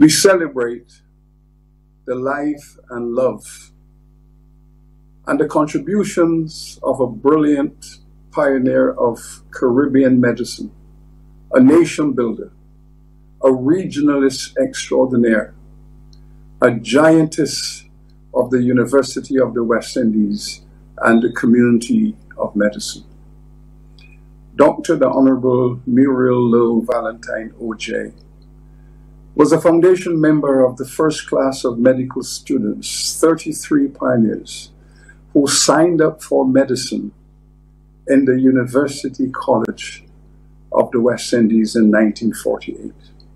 We celebrate the life and love and the contributions of a brilliant pioneer of Caribbean medicine, a nation builder, a regionalist extraordinaire, a giantess of the University of the West Indies and the community of medicine. Dr. the Honorable Muriel Lowe Valentine, OJ, was a foundation member of the first class of medical students, 33 pioneers, who signed up for medicine in the University College of the West Indies in 1948.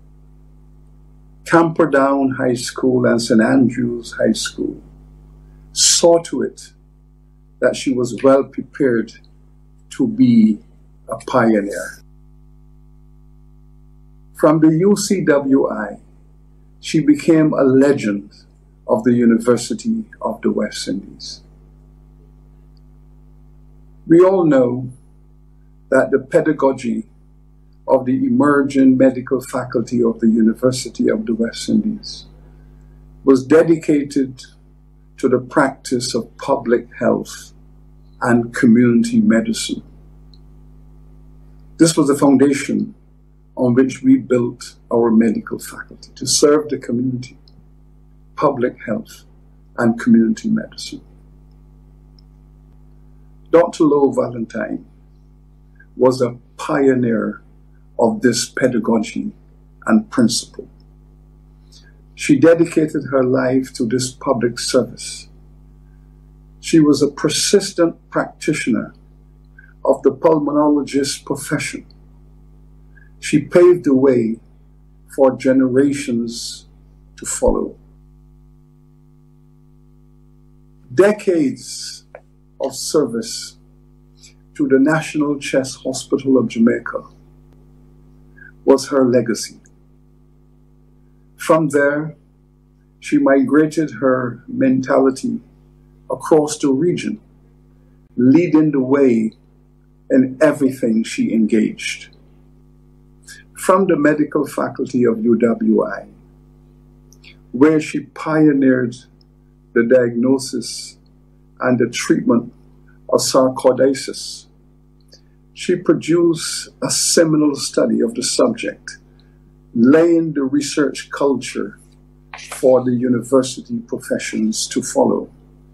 Camperdown High School and St. Andrews High School saw to it that she was well prepared to be a pioneer. From the UCWI, she became a legend of the University of the West Indies. We all know that the pedagogy of the emerging medical faculty of the University of the West Indies was dedicated to the practice of public health and community medicine. This was the foundation on which we built our medical faculty, to serve the community, public health, and community medicine. Dr. Lowe Valentine was a pioneer of this pedagogy and principle. She dedicated her life to this public service. She was a persistent practitioner of the pulmonologist profession. She paved the way for generations to follow. Decades of service to the National Chest Hospital of Jamaica was her legacy. From there, she migrated her mentality across the region, leading the way in everything she engaged. From the medical faculty of UWI, where she pioneered the diagnosis and the treatment of sarcoidosis, she produced a seminal study of the subject, laying the research culture for the university professions to follow.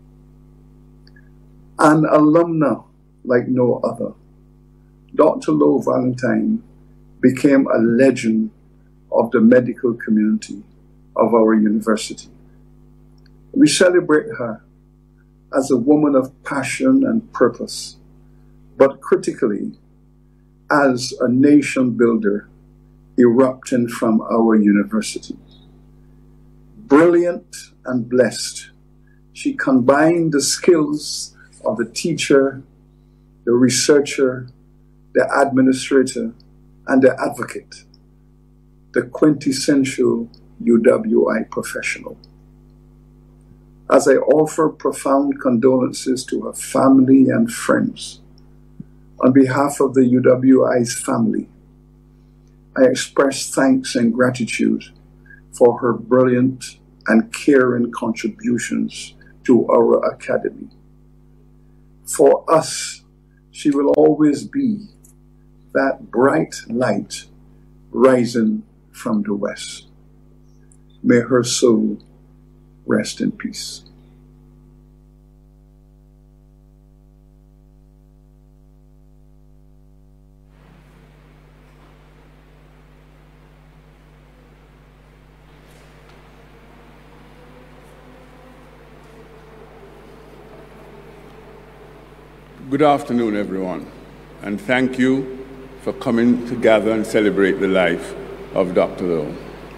An alumna like no other, Dr. Lowe Valentine became a legend of the medical community of our university. We celebrate her as a woman of passion and purpose, but critically, as a nation builder erupting from our university. Brilliant and blessed, she combined the skills of the teacher, the researcher, the administrator, and the advocate, the quintessential UWI professional. As I offer profound condolences to her family and friends, on behalf of the UWI's family, I express thanks and gratitude for her brilliant and caring contributions to our academy. For us, she will always be that bright light rising from the west. May her soul rest in peace. Good afternoon, everyone, and thank you for coming to gather and celebrate the life of Dr. Lowe.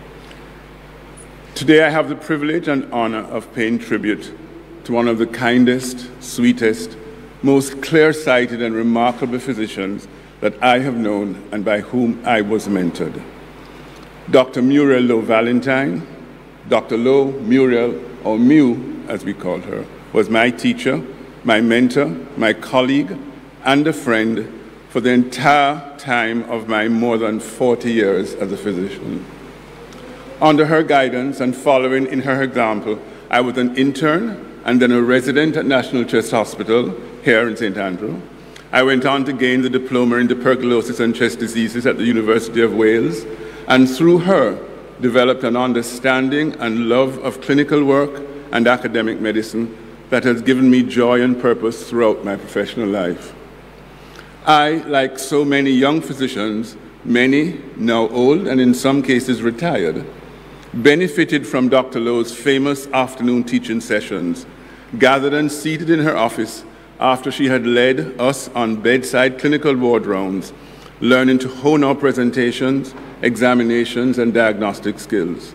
Today I have the privilege and honor of paying tribute to one of the kindest, sweetest, most clear-sighted and remarkable physicians that I have known and by whom I was mentored. Dr. Muriel Lowe Valentine, Dr. Lowe, Muriel, or Mew as we called her, was my teacher, my mentor, my colleague, and a friend for the entire time of my more than 40 years as a physician. Under her guidance and following in her example, I was an intern and then a resident at National Chest Hospital here in St. Andrew. I went on to gain the diploma in tuberculosis and chest diseases at the University of Wales, and through her, developed an understanding and love of clinical work and academic medicine that has given me joy and purpose throughout my professional life. I, like so many young physicians, many now old and in some cases retired, benefited from Dr. Lowe's famous afternoon teaching sessions, gathered and seated in her office after she had led us on bedside clinical ward rounds, learning to hone our presentations, examinations, and diagnostic skills.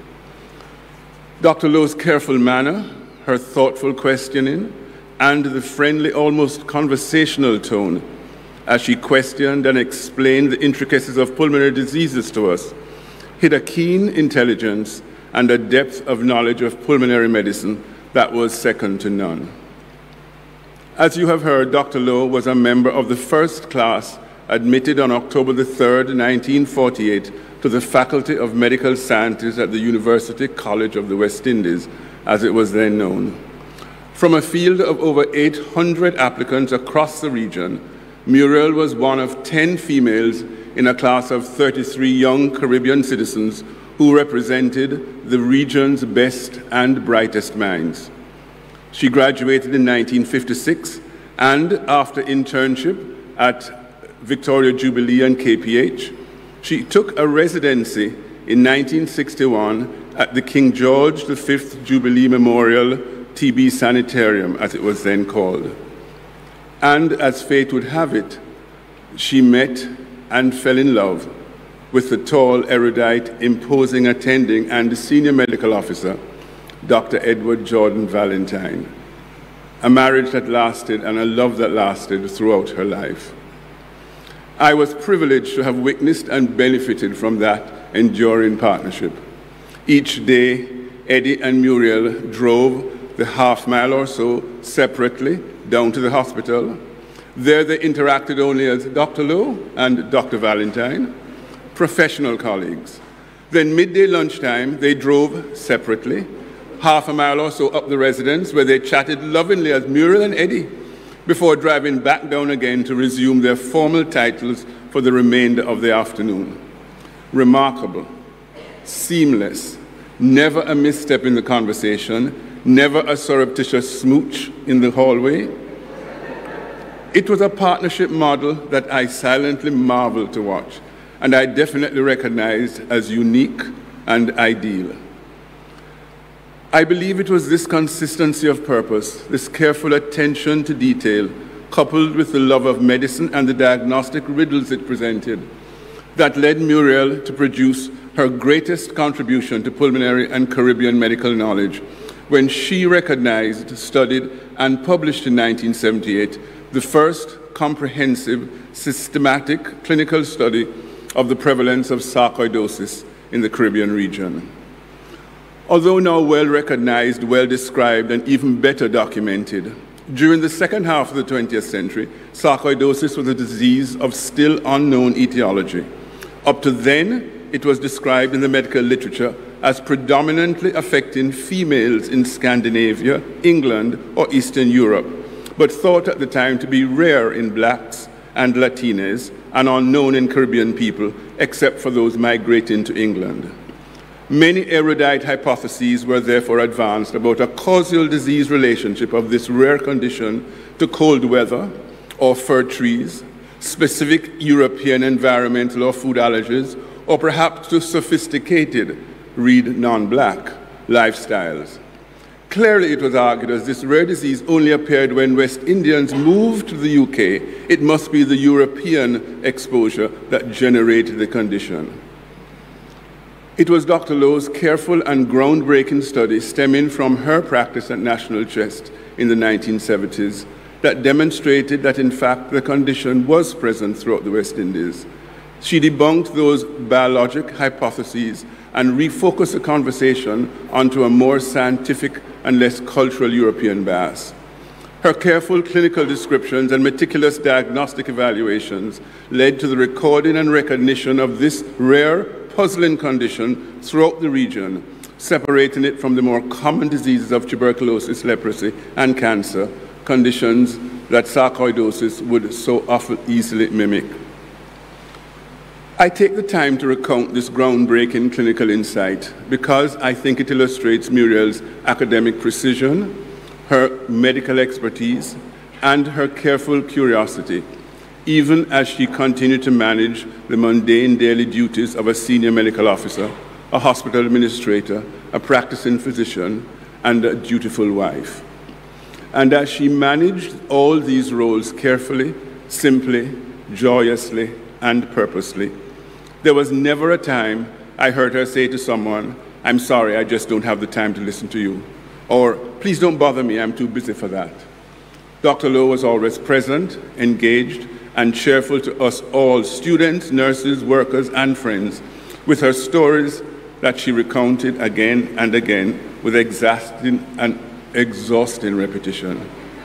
Dr. Lowe's careful manner, her thoughtful questioning, and the friendly, almost conversational tone as she questioned and explained the intricacies of pulmonary diseases to us, hid a keen intelligence and a depth of knowledge of pulmonary medicine that was second to none. As you have heard, Dr. Lowe was a member of the first class admitted on October the 3rd, 1948, to the Faculty of Medical Sciences at the University College of the West Indies, as it was then known. From a field of over 800 applicants across the region, Muriel was one of 10 females in a class of 33 young Caribbean citizens who represented the region's best and brightest minds. She graduated in 1956, and after internship at Victoria Jubilee and KPH, she took a residency in 1961 at the King George V Jubilee Memorial TB Sanitarium, as it was then called. And as fate would have it, she met and fell in love with the tall, erudite, imposing attending and senior medical officer, Dr. Edward Jordan Valentine, a marriage that lasted and a love that lasted throughout her life. I was privileged to have witnessed and benefited from that enduring partnership. Each day, Eddie and Muriel drove the half-mile or so separately down to the hospital. There they interacted only as Dr. Lowe and Dr. Valentine, professional colleagues. Then midday lunchtime, they drove separately, half a mile or so up the residence, where they chatted lovingly as Muriel and Eddie, before driving back down again to resume their formal titles for the remainder of the afternoon. Remarkable, seamless, never a misstep in the conversation, never a surreptitious smooch in the hallway. It was a partnership model that I silently marveled to watch, and I definitely recognized as unique and ideal. I believe it was this consistency of purpose, this careful attention to detail, coupled with the love of medicine and the diagnostic riddles it presented, that led Muriel to produce her greatest contribution to pulmonary and Caribbean medical knowledge when she recognized, studied, and published in 1978 the first comprehensive, systematic clinical study of the prevalence of sarcoidosis in the Caribbean region. Although now well recognized, well described, and even better documented, during the second half of the 20th century, sarcoidosis was a disease of still unknown etiology. Up to then, it was described in the medical literature as predominantly affecting females in Scandinavia, England, or Eastern Europe, but thought at the time to be rare in blacks and Latinas and unknown in Caribbean people, except for those migrating to England. Many erudite hypotheses were therefore advanced about a causal disease relationship of this rare condition to cold weather or fir trees, specific European environmental or food allergies, or perhaps to sophisticated, read non-black, lifestyles. Clearly, it was argued as this rare disease only appeared when West Indians moved to the UK, it must be the European exposure that generated the condition. It was Dr. Lowe's careful and groundbreaking study stemming from her practice at National Chest in the 1970s that demonstrated that, in fact, the condition was present throughout the West Indies. She debunked those biologic hypotheses and refocused the conversation onto a more scientific and less cultural European bias. Her careful clinical descriptions and meticulous diagnostic evaluations led to the recording and recognition of this rare puzzling condition throughout the region, separating it from the more common diseases of tuberculosis, leprosy, and cancer, conditions that sarcoidosis would so often easily mimic. I take the time to recount this groundbreaking clinical insight because I think it illustrates Muriel's academic precision, her medical expertise, and her careful curiosity, even as she continued to manage the mundane daily duties of a senior medical officer, a hospital administrator, a practicing physician, and a dutiful wife. And as she managed all these roles carefully, simply, joyously, and purposely, there was never a time I heard her say to someone, "I'm sorry, I just don't have the time to listen to you," or "Please don't bother me, I'm too busy for that." Dr. Lowe was always present, engaged, and cheerful to us all, students, nurses, workers, and friends, with her stories that she recounted again and again with exhausting repetition.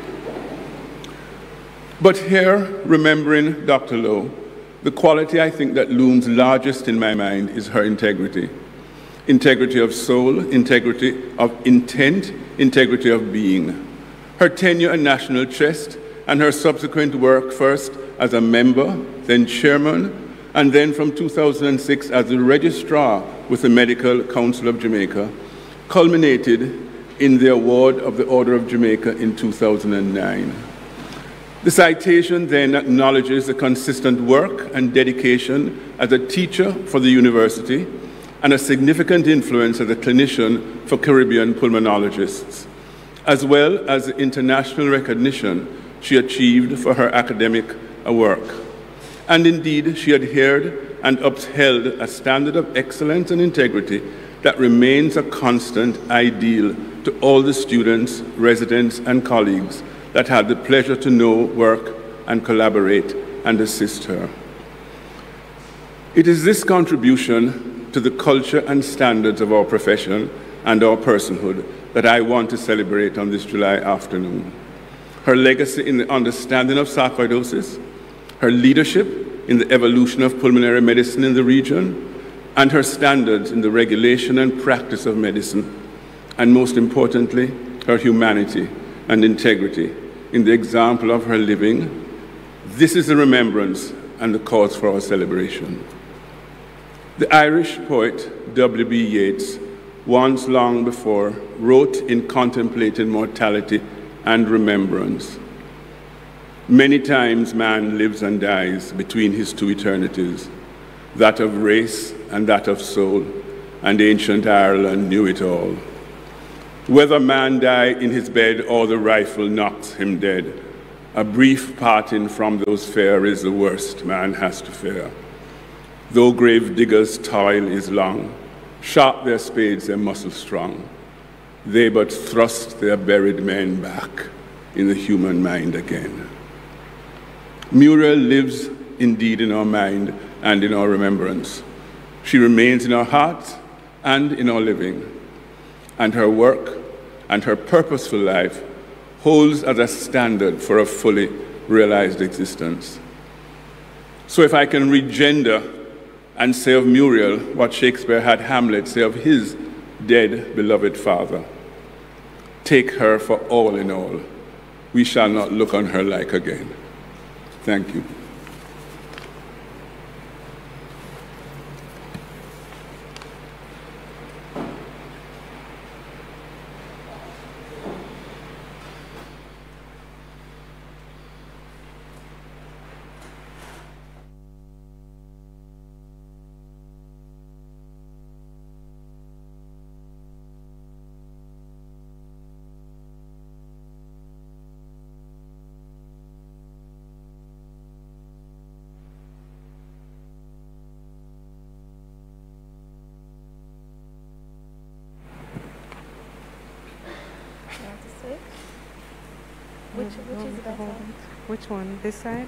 But here, remembering Dr. Lowe, the quality I think that looms largest in my mind is her integrity. Integrity of soul, integrity of intent, integrity of being. Her tenure at National Trust and her subsequent work, first as a member, then chairman, and then from 2006 as the registrar with the Medical Council of Jamaica, culminated in the award of the Order of Jamaica in 2009. The citation then acknowledges the consistent work and dedication as a teacher for the university and a significant influence as a clinician for Caribbean pulmonologists, as well as the international recognition she achieved for her academic work. And indeed, she adhered and upheld a standard of excellence and integrity that remains a constant ideal to all the students, residents, and colleagues that had the pleasure to know, work, and collaborate and assist her. It is this contribution to the culture and standards of our profession and our personhood that I want to celebrate on this July afternoon. Her legacy in the understanding of sarcoidosis, her leadership in the evolution of pulmonary medicine in the region, and her standards in the regulation and practice of medicine, and most importantly, her humanity and integrity in the example of her living. This is a remembrance and the cause for our celebration. The Irish poet W.B. Yeats, once long before, wrote in contemplating mortality and remembrance, "Many times man lives and dies between his two eternities, that of race and that of soul, and ancient Ireland knew it all. Whether man die in his bed or the rifle knocks him dead, a brief parting from those fair is the worst man has to fear. Though grave diggers' toil is long, sharp their spades, their muscles strong, they but thrust their buried men back in the human mind again." Muriel lives indeed in our mind and in our remembrance. She remains in our hearts and in our living, and her work and her purposeful life holds as a standard for a fully realized existence. So if I can regender and say of Muriel what Shakespeare had Hamlet say of his dead beloved father, take her for all in all, we shall not look on her like again. Thank you. Which one? This side?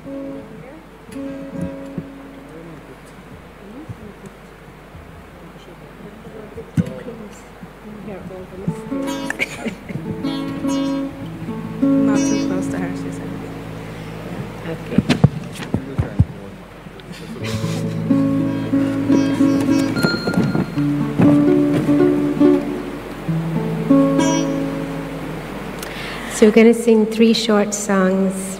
Not too close to her, she said. Okay. So we're going to sing 3 short songs.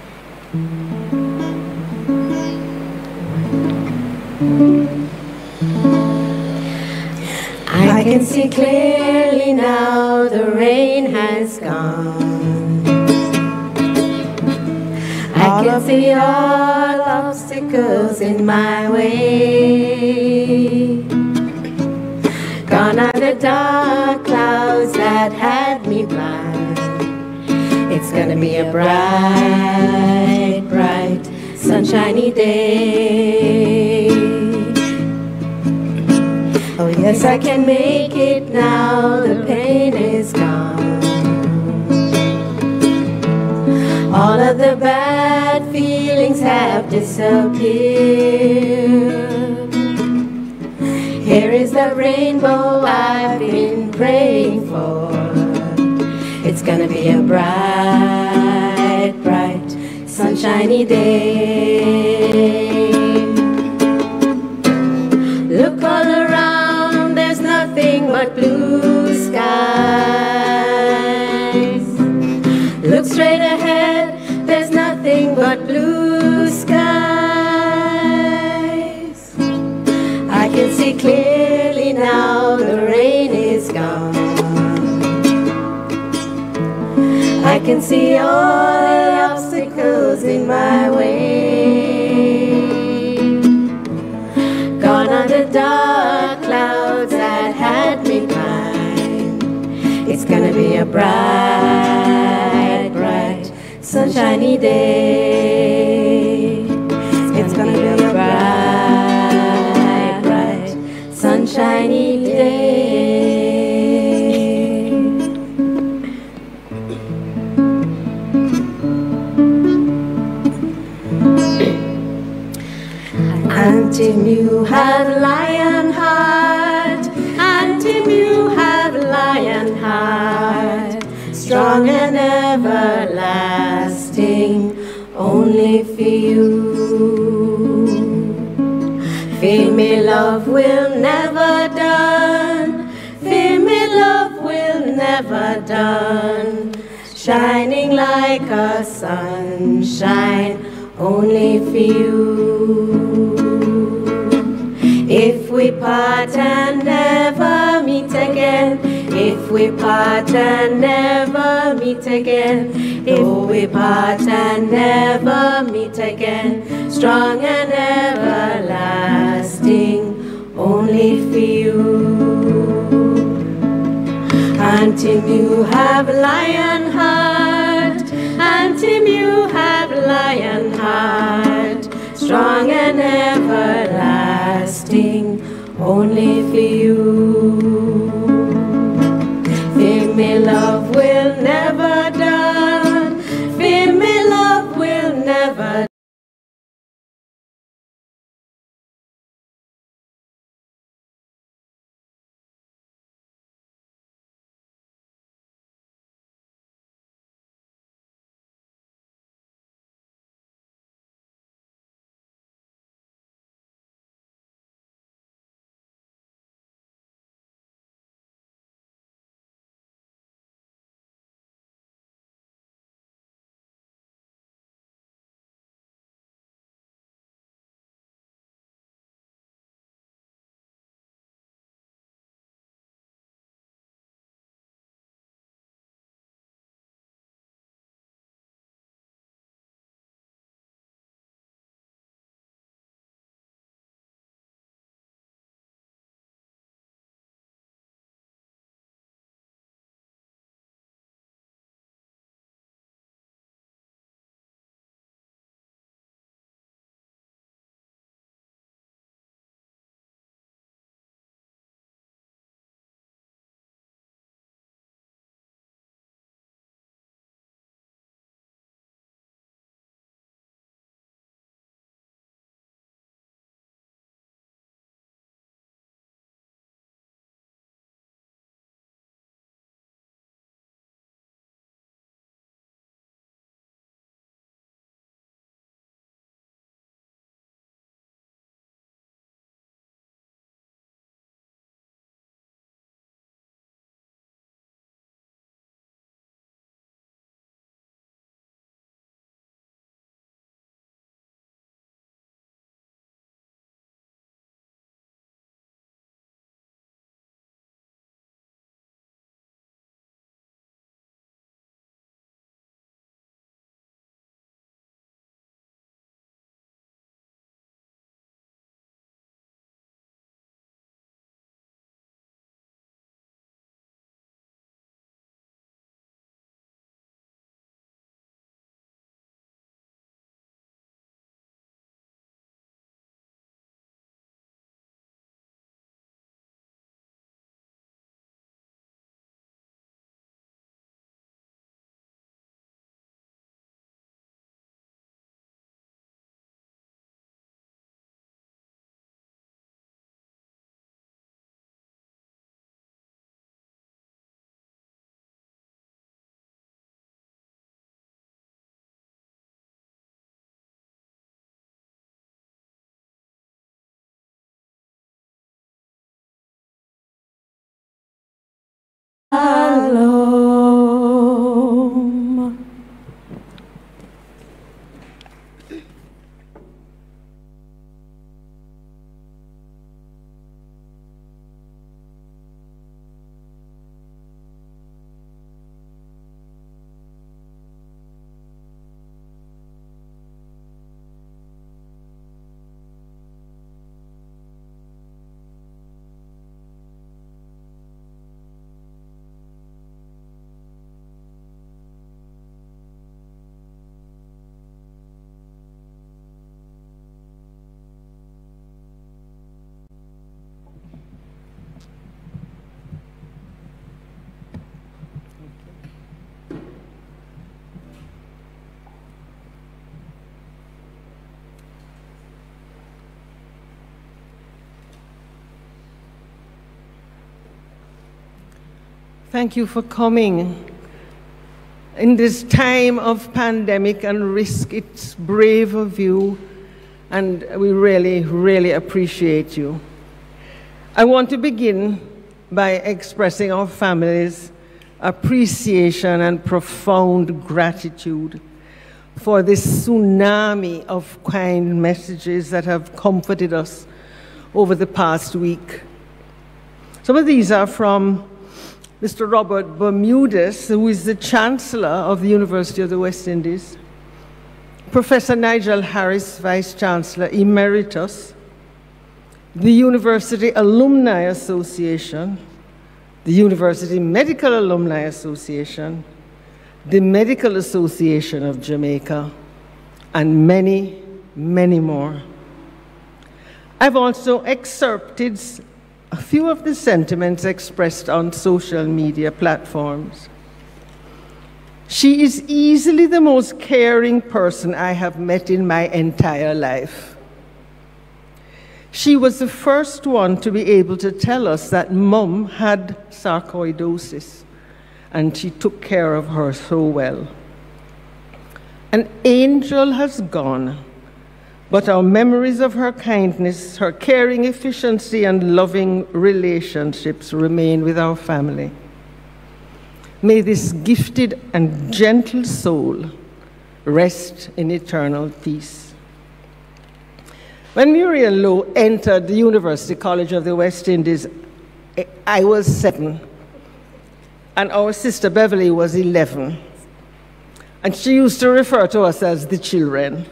I can see clearly now the rain has gone. I can see all obstacles in my way. Gone are the dark clouds that had me blind. It's gonna be a bright, bright, sunshiny day. Oh yes, I can make it now, the pain is gone. All of the bad feelings have disappeared. Here is the rainbow I've been praying for. It's gonna be a bright, bright, sunshiny day. Look all around, there's nothing but blue skies. Look straight ahead, there's nothing but blue skies. I can see clearly now, the rain is gone. I can see all the obstacles in my way. Gone are the dark clouds that had me blind. It's gonna be a bright, bright, sunshiny day. It's gonna be a bright, bright, sunshiny day. Until you have lion heart, until you have lion heart, strong and everlasting, only for you. Fear me, love will never done. Fear me, love will never done. Shining like a sunshine, only for you. If we part and never meet again, if we part and never meet again, if we part and never meet again, strong and everlasting, only for you. Until you have lion heart, until you have lion heart, strong and everlasting, only for you. Fear me, love will never done. Fear me, love will never Shalom. Thank you for coming. In this time of pandemic and risk, it's brave of you, and we really, really appreciate you. I want to begin by expressing our family's appreciation and profound gratitude for this tsunami of kind messages that have comforted us over the past week. Some of these are from Mr. Robert Bermudez, who is the Chancellor of the University of the West Indies, Professor Nigel Harris, Vice-Chancellor Emeritus, the University Alumni Association, the University Medical Alumni Association, the Medical Association of Jamaica, and many, many more. I've also excerpted a few of the sentiments expressed on social media platforms. She is easily the most caring person I have met in my entire life. She was the first one to be able to tell us that Mum had sarcoidosis, and she took care of her so well. An angel has gone, but our memories of her kindness, her caring efficiency, and loving relationships remain with our family. May this gifted and gentle soul rest in eternal peace. When Muriel Lowe entered the University College of the West Indies, I was 7, and our sister Beverly was 11. And she used to refer to us as the children.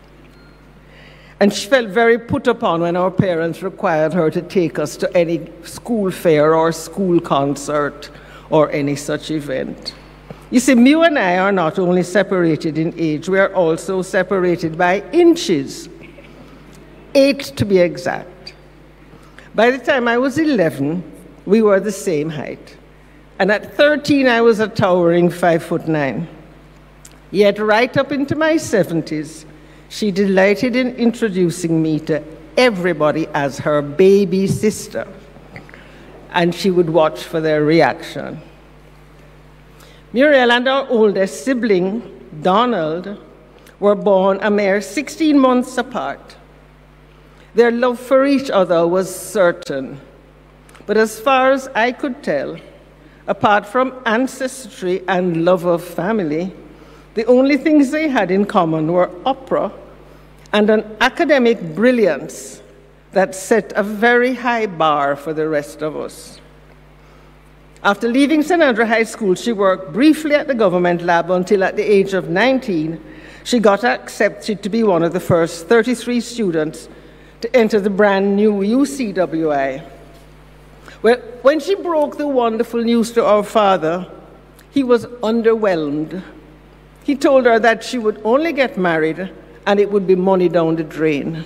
And she felt very put upon when our parents required her to take us to any school fair or school concert or any such event. You see, Mew and I are not only separated in age, we are also separated by inches, 8 to be exact. By the time I was 11, we were the same height. And at 13, I was a towering 5'9". Yet right up into my 70s, she delighted in introducing me to everybody as her baby sister, and she would watch for their reaction. Muriel and our oldest sibling, Donald, were born a mere 16 months apart. Their love for each other was certain, but as far as I could tell, apart from ancestry and love of family, the only things they had in common were opera and an academic brilliance that set a very high bar for the rest of us. After leaving St. Andrew High School, she worked briefly at the government lab until at the age of 19, she got accepted to be one of the first 33 students to enter the brand new UCWI. Well, when she broke the wonderful news to our father, he was underwhelmed. He told her that she would only get married and it would be money down the drain.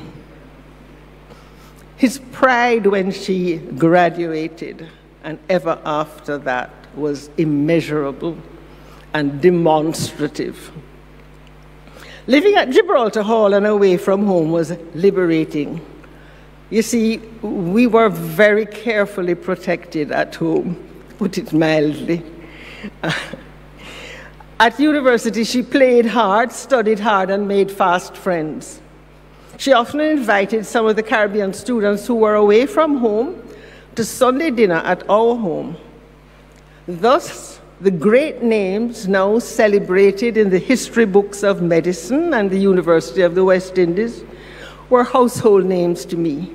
His pride when she graduated and ever after that was immeasurable and demonstrative. Living at Gibraltar Hall and away from home was liberating. You see, we were very carefully protected at home, put it mildly. At university, she played hard, studied hard, and made fast friends. She often invited some of the Caribbean students who were away from home to Sunday dinner at our home. Thus, the great names now celebrated in the history books of medicine and the University of the West Indies were household names to me.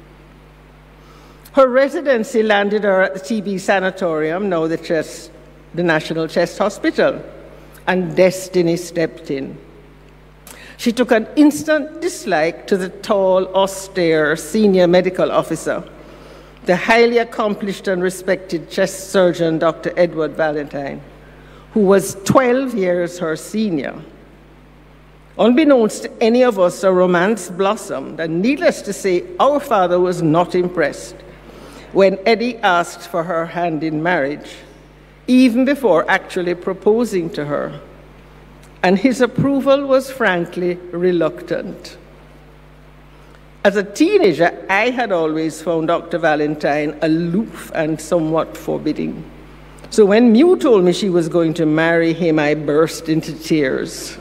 Her residency landed her at the TB Sanatorium, now the National Chest Hospital, and destiny stepped in. She took an instant dislike to the tall, austere senior medical officer, the highly accomplished and respected chest surgeon, Dr. Edward Valentine, who was 12 years her senior. Unbeknownst to any of us, a romance blossomed, and needless to say, our father was not impressed when Eddie asked for her hand in marriage, even before actually proposing to her. And his approval was frankly reluctant. As a teenager, I had always found Dr. Valentine aloof and somewhat forbidding. So when Mew told me she was going to marry him, I burst into tears.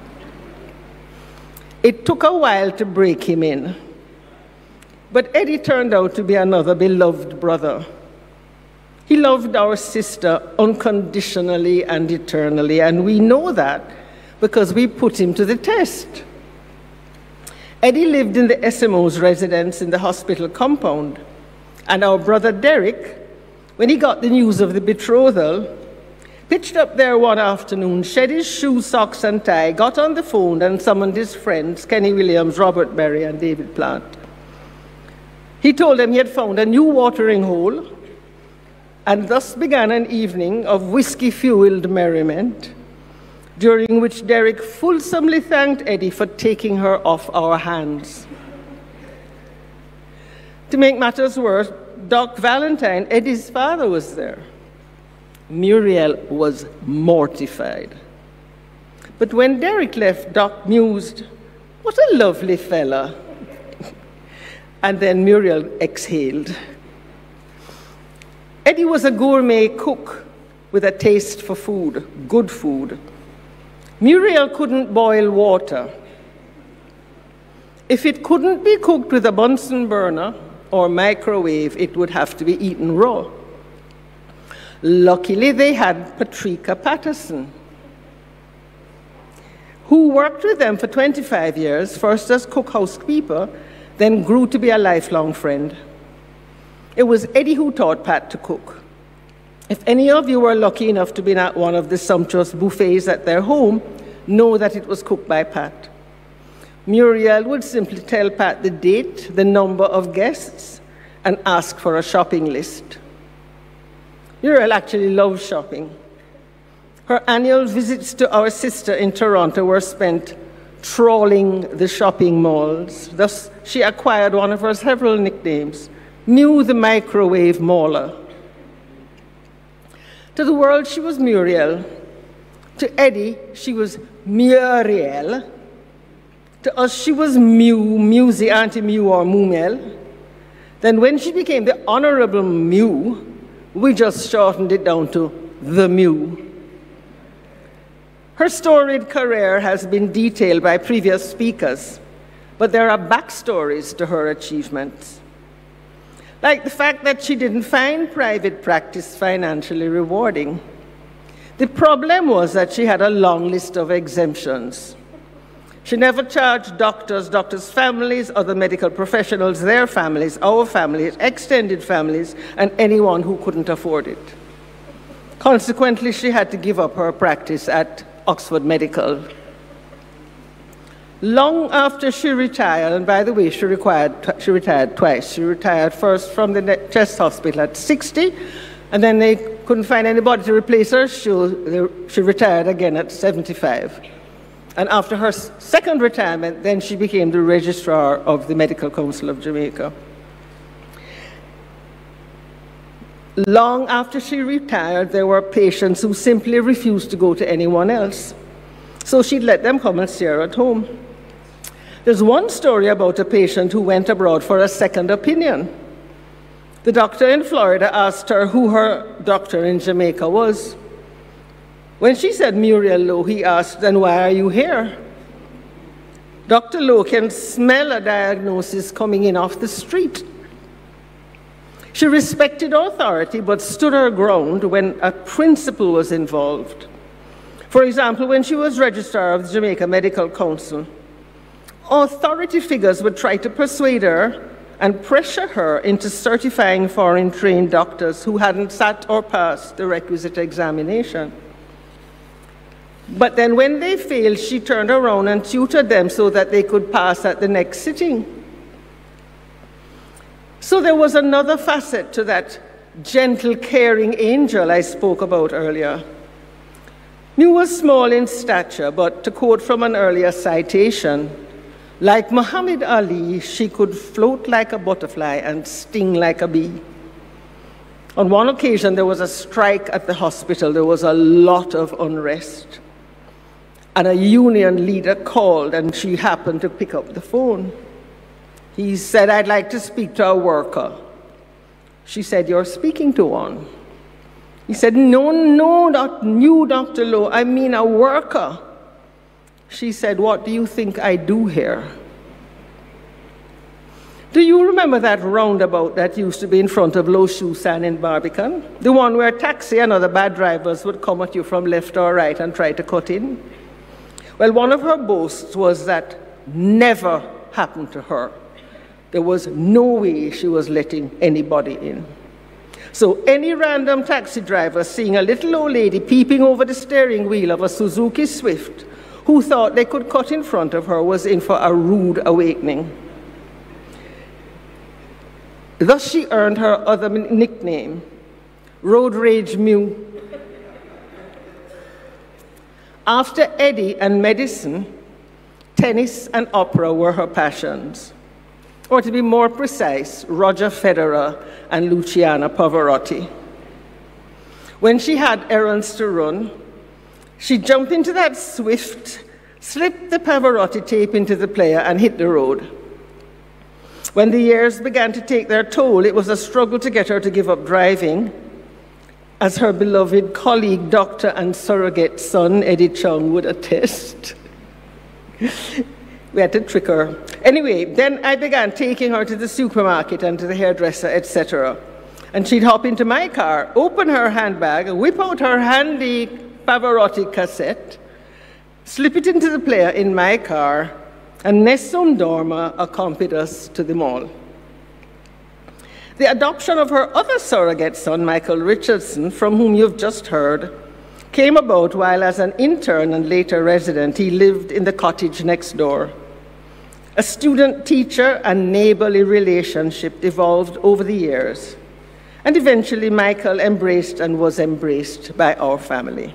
It took a while to break him in, but Eddie turned out to be another beloved brother. He loved our sister unconditionally and eternally, and we know that because we put him to the test. Eddie lived in the SMO's residence in the hospital compound, and our brother Derek, when he got the news of the betrothal, pitched up there one afternoon, shed his shoes, socks, and tie, got on the phone, and summoned his friends, Kenny Williams, Robert Berry, and David Plant. He told them he had found a new watering hole, and thus began an evening of whiskey-fueled merriment, during which Derek fulsomely thanked Eddie for taking her off our hands. To make matters worse, Doc Valentine, Eddie's father, was there. Muriel was mortified. But when Derek left, Doc mused, "What a lovely fella." And then Muriel exhaled. Eddie was a gourmet cook with a taste for food, good food. Muriel couldn't boil water. If it couldn't be cooked with a Bunsen burner or microwave, it would have to be eaten raw. Luckily, they had Patricia Patterson, who worked with them for 25 years, first as cook housekeeper, then grew to be a lifelong friend. It was Eddie who taught Pat to cook. If any of you were lucky enough to be at one of the sumptuous buffets at their home, know that it was cooked by Pat. Muriel would simply tell Pat the date, the number of guests, and ask for a shopping list. Muriel actually loved shopping. Her annual visits to our sister in Toronto were spent trawling the shopping malls. Thus, she acquired one of her several nicknames, Mew the Microwave Mauler. To the world, she was Muriel. To Eddie, she was Muriel. To us, she was Mew, Musy, Auntie Mew, or Mumel. Then when she became the Honorable Mew, we just shortened it down to the Mew. Her storied career has been detailed by previous speakers, but there are backstories to her achievements. Like the fact that she didn't find private practice financially rewarding. The problem was that she had a long list of exemptions. She never charged doctors, doctors' families, other medical professionals, their families, our families, extended families, and anyone who couldn't afford it. Consequently, she had to give up her practice at Oxford Medical. Long after she retired, and by the way, she retired twice. She retired first from the chest hospital at 60, and then they couldn't find anybody to replace her. She retired again at 75. And after her second retirement, then she became the registrar of the Medical Council of Jamaica. Long after she retired, there were patients who simply refused to go to anyone else. So she'd let them come and see her at home. There's one story about a patient who went abroad for a second opinion. The doctor in Florida asked her who her doctor in Jamaica was. When she said Muriel Lowe, he asked, "Then why are you here?" Dr. Lowe can smell a diagnosis coming in off the street. She respected authority, but stood her ground when a principle was involved. For example, when she was registrar of the Jamaica Medical Council, authority figures would try to persuade her and pressure her into certifying foreign-trained doctors who hadn't sat or passed the requisite examination. But then when they failed, she turned around and tutored them so that they could pass at the next sitting. So there was another facet to that gentle, caring angel I spoke about earlier. New was small in stature, but to quote from an earlier citation, like Muhammad Ali, she could float like a butterfly and sting like a bee. On one occasion, there was a strike at the hospital. There was a lot of unrest. And a union leader called, and she happened to pick up the phone. He said, "I'd like to speak to a worker." She said, "You're speaking to one." He said, No, not you, Dr. Lowe. I mean a worker." She said, "What do you think I do here?" Do you remember that roundabout that used to be in front of Low Shoe Stand in Barbican? The one where taxi and other bad drivers would come at you from left or right and try to cut in? Well, one of her boasts was that never happened to her. There was no way she was letting anybody in. So any random taxi driver seeing a little old lady peeping over the steering wheel of a Suzuki Swift who thought they could cut in front of her was in for a rude awakening. Thus she earned her other nickname, Road Rage Mew. After Eddie and medicine, tennis and opera were her passions. Or to be more precise, Roger Federer and Luciana Pavarotti. When she had errands to run, she'd jump into that Swift, slip the Pavarotti tape into the player, and hit the road. When the years began to take their toll, it was a struggle to get her to give up driving, as her beloved colleague, doctor and surrogate son, Eddie Chung, would attest. We had to trick her. Anyway, then I began taking her to the supermarket and to the hairdresser, etc. And she'd hop into my car, open her handbag, whip out her handy Pavarotti cassette, slip it into the player in my car, and Nessun Dorma accompanied us to the mall. The adoption of her other surrogate son, Michael Richardson, from whom you've just heard, came about while as an intern and later resident, he lived in the cottage next door. A student-teacher and neighborly relationship evolved over the years, and eventually Michael embraced and was embraced by our family.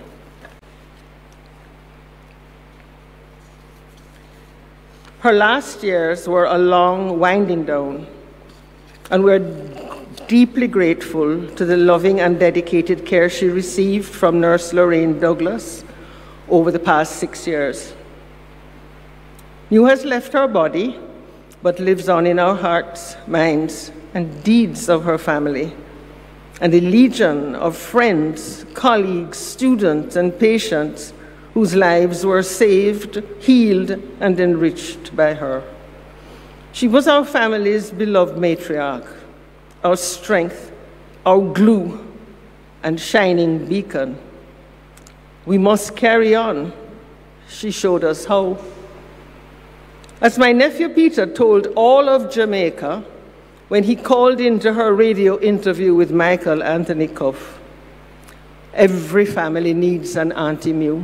Her last years were a long winding down, and we're deeply grateful to the loving and dedicated care she received from Nurse Lorraine Douglas over the past 6 years. New has left her body, but lives on in our hearts, minds, and deeds of her family, and a legion of friends, colleagues, students, and patients whose lives were saved, healed, and enriched by her. She was our family's beloved matriarch, our strength, our glue, and shining beacon. We must carry on. She showed us how. As my nephew Peter told all of Jamaica when he called into her radio interview with Michael Anthony Cuff, every family needs an Auntie Mew.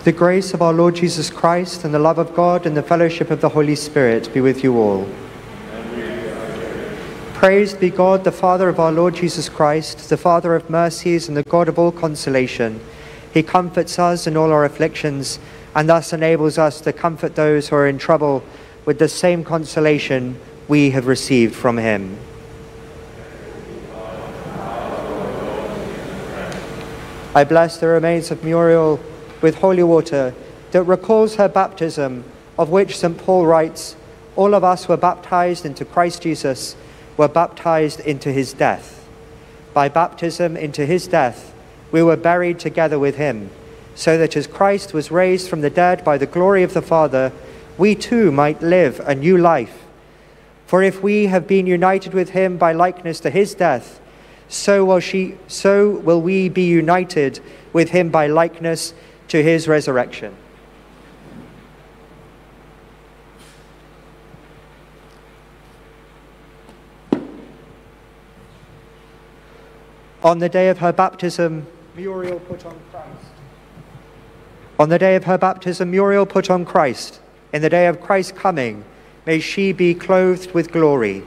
The grace of our Lord Jesus Christ and the love of God and the fellowship of the Holy Spirit be with you all. Praised be God, the Father of our Lord Jesus Christ, the Father of mercies and the God of all consolation. He comforts us in all our afflictions and thus enables us to comfort those who are in trouble with the same consolation we have received from him. I bless the remains of Muriel with holy water that recalls her baptism, of which St. Paul writes, all of us were baptized into Christ Jesus, were baptized into his death. By baptism into his death, we were buried together with him, so that as Christ was raised from the dead by the glory of the Father, we too might live a new life. For if we have been united with him by likeness to his death, so will we be united with him by likeness to his resurrection. On the day of her baptism, Muriel put on Christ. On the day of her baptism, Muriel put on Christ. In the day of Christ's coming, may she be clothed with glory.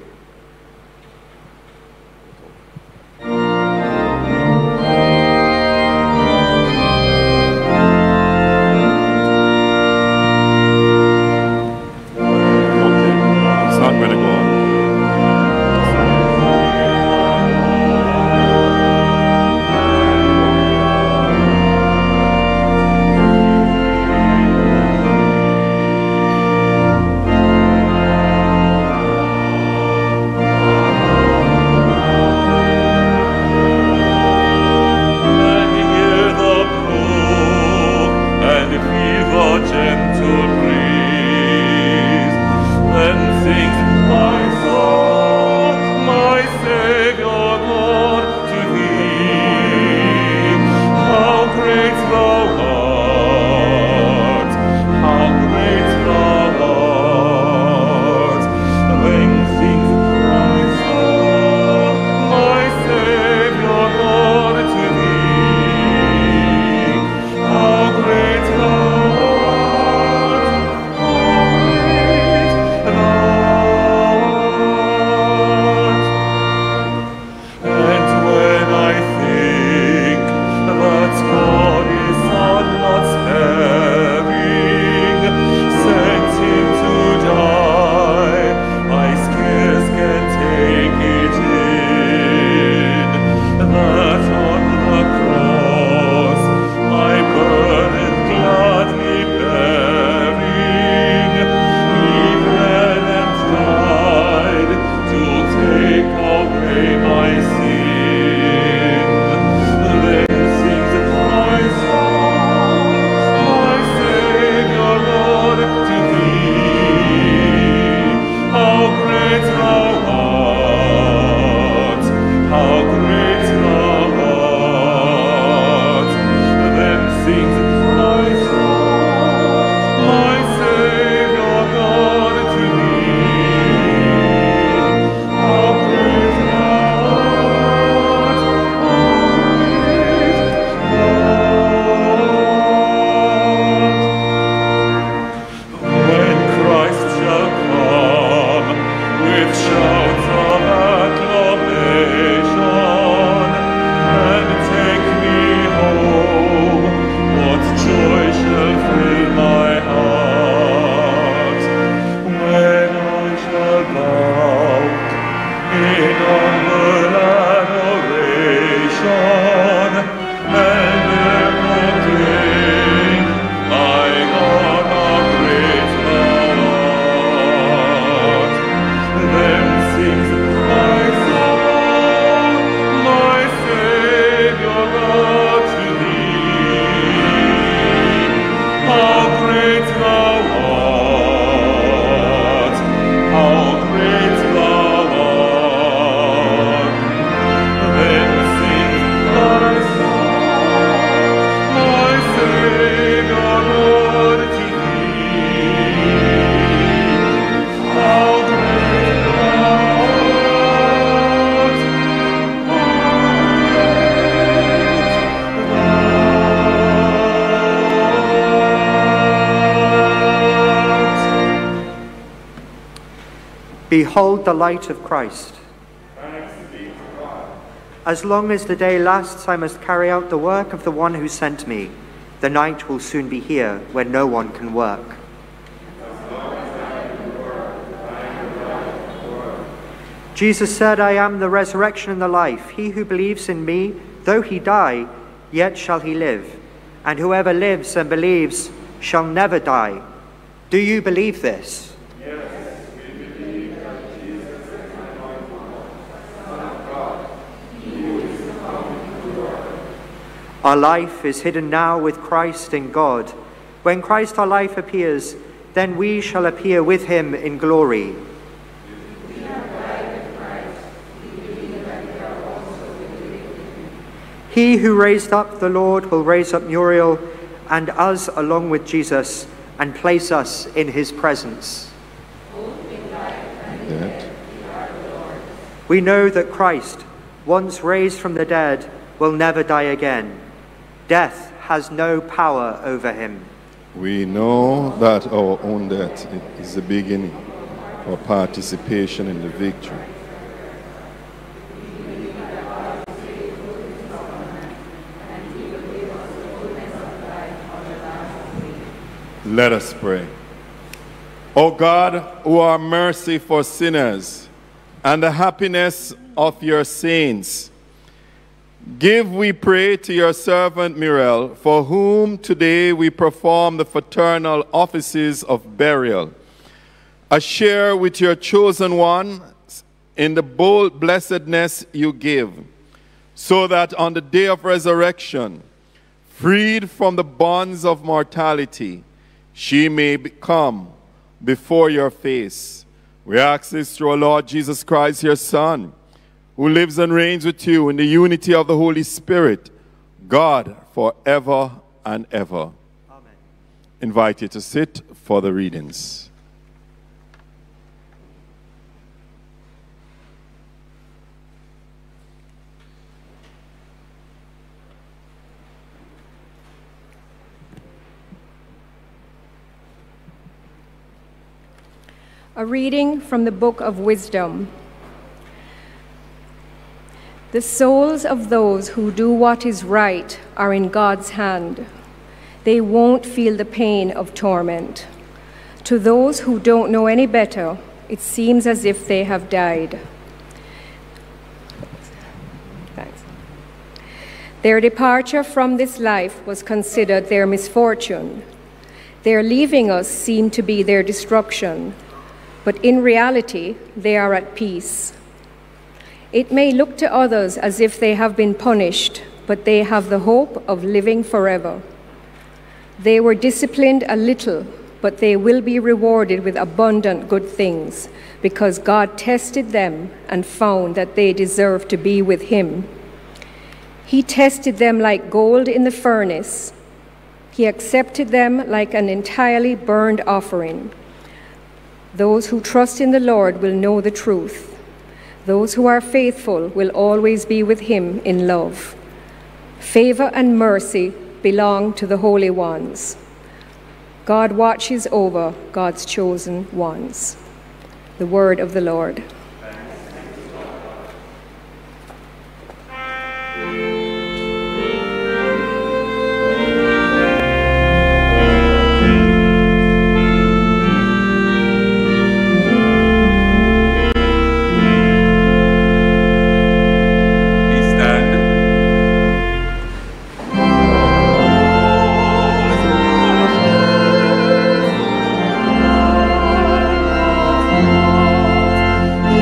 Behold the light of Christ. As long as the day lasts, I must carry out the work of the one who sent me. The night will soon be here when no one can work. Jesus said, I am the resurrection and the life. He who believes in me, though he die, yet shall he live. And whoever lives and believes shall never die. Do you believe this? Yes, we believe that Jesus is the anointed one, Son of God, he who is to come into the world. Our life is hidden now with Christ in God. When Christ our life appears, then we shall appear with him in glory. He who raised up the Lord will raise up Muriel and us along with Jesus and place us in his presence. We know that Christ, once raised from the dead, will never die again. Death has no power over him. We know that our own death is the beginning of participation in the victory. Let us pray. O God, who are mercy for sinners and the happiness of your saints, give, we pray, to your servant Muriel, for whom today we perform the fraternal offices of burial, a share with your chosen one in the bold blessedness you give, so that on the day of resurrection, freed from the bonds of mortality, she may come before your face. We ask this through our Lord Jesus Christ, your Son, who lives and reigns with you in the unity of the Holy Spirit, God, forever and ever. Amen. Invite you to sit for the readings. A reading from the Book of Wisdom. The souls of those who do what is right are in God's hand. They won't feel the pain of torment. To those who don't know any better, it seems as if they have died. Thanks. Their departure from this life was considered their misfortune. Their leaving us seemed to be their destruction. But in reality, they are at peace. It may look to others as if they have been punished, but they have the hope of living forever. They were disciplined a little, but they will be rewarded with abundant good things, because God tested them and found that they deserve to be with him. He tested them like gold in the furnace. He accepted them like an entirely burned offering. Those who trust in the Lord will know the truth. Those who are faithful will always be with him in love. Favor and mercy belong to the holy ones. God watches over God's chosen ones. The word of the Lord. Please stand.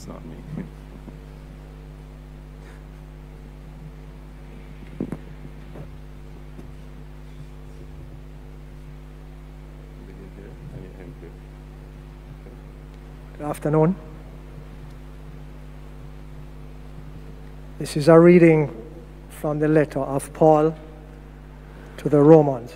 It's not me. Good afternoon. This is a reading from the letter of Paul to the Romans.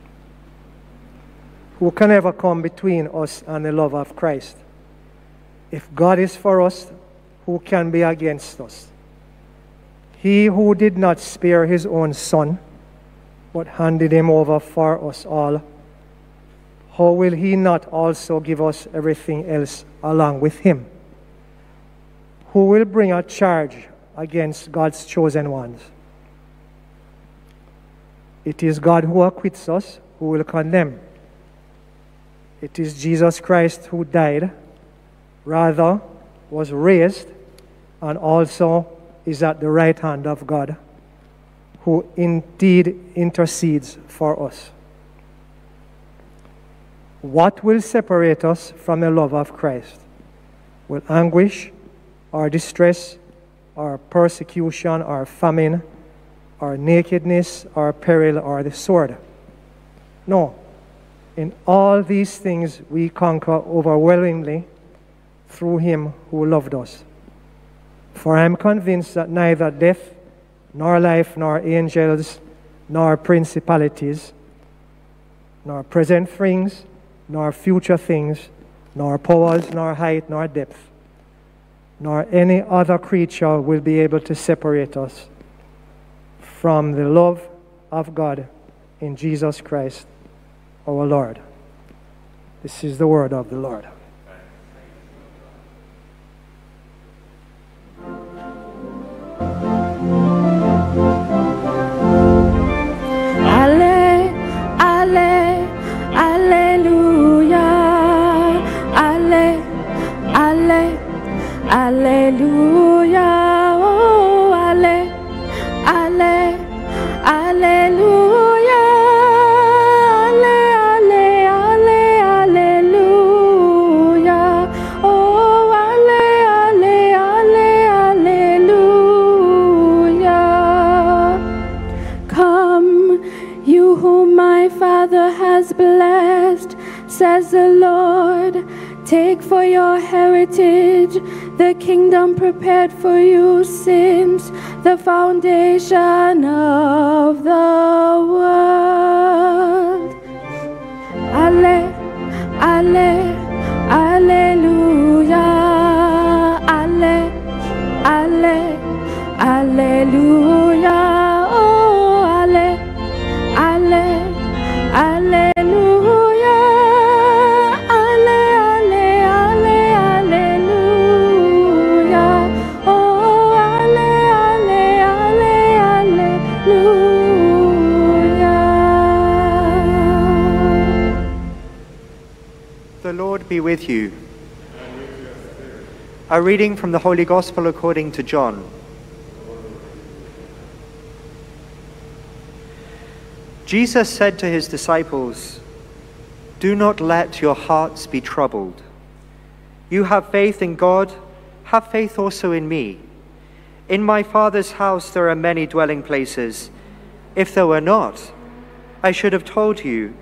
Who can ever come between us and the love of Christ? If God is for us, who can be against us? He who did not spare his own son, but handed him over for us all, how will he not also give us everything else along with him? Who will bring a charge against God's chosen ones? It is God who acquits us, who will condemn. It is Jesus Christ who died, rather was raised, and also is at the right hand of God, who indeed intercedes for us. What will separate us from the love of Christ? Will anguish, or distress, or persecution, or famine, or nakedness, or peril, or the sword? No. In all these things we conquer overwhelmingly through him who loved us. For I am convinced that neither death, nor life, nor angels, nor principalities, nor present things, nor future things, nor powers, nor height, nor depth, nor any other creature will be able to separate us from the love of God in Jesus Christ our Lord. This is the word of the Lord. Alleluia, oh, alle, alle, alleluia, alle, alle, alle, alleluia, oh, alle, alle, alle, alleluia. Come, you whom my Father has blessed, says the Lord, take for your heritage the kingdom prepared for you since the foundation of the world. Alle, alle, alleluia, alle, alle, alleluia, oh, alle, alle, alleluia. The Lord be with you. A reading from the Holy Gospel according to John. Jesus said to his disciples, "Do not let your hearts be troubled. You have faith in God, have faith also in me. In my Father's house there are many dwelling places. If there were not, I should have told you.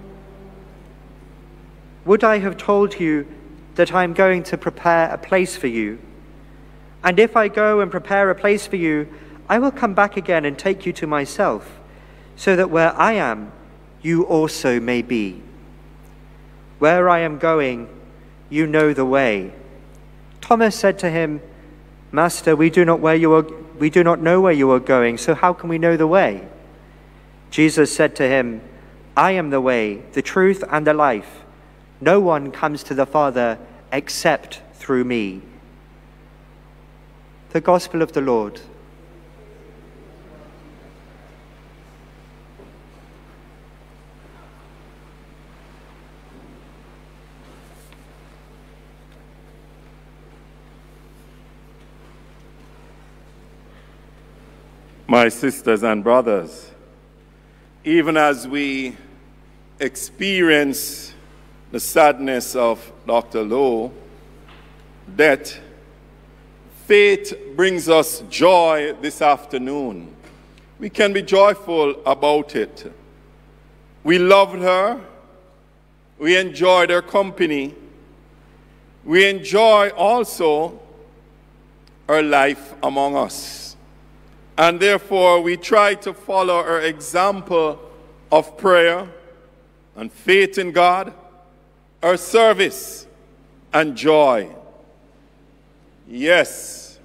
Would I have told you that I am going to prepare a place for you? And if I go and prepare a place for you, I will come back again and take you to myself, so that where I am, you also may be. Where I am going, you know the way." Thomas said to him, "Master, we do not know where you are going, so how can we know the way?" Jesus said to him, "I am the way, the truth, and the life. No one comes to the Father except through me." The Gospel of the Lord. My sisters and brothers, even as we experience the sadness of Dr. Lowe, death faith brings us joy this afternoon. We can be joyful about it. We loved her. We enjoyed her company. We enjoy also her life among us. And therefore, we try to follow her example of prayer and faith in God, her service and joy. Yes,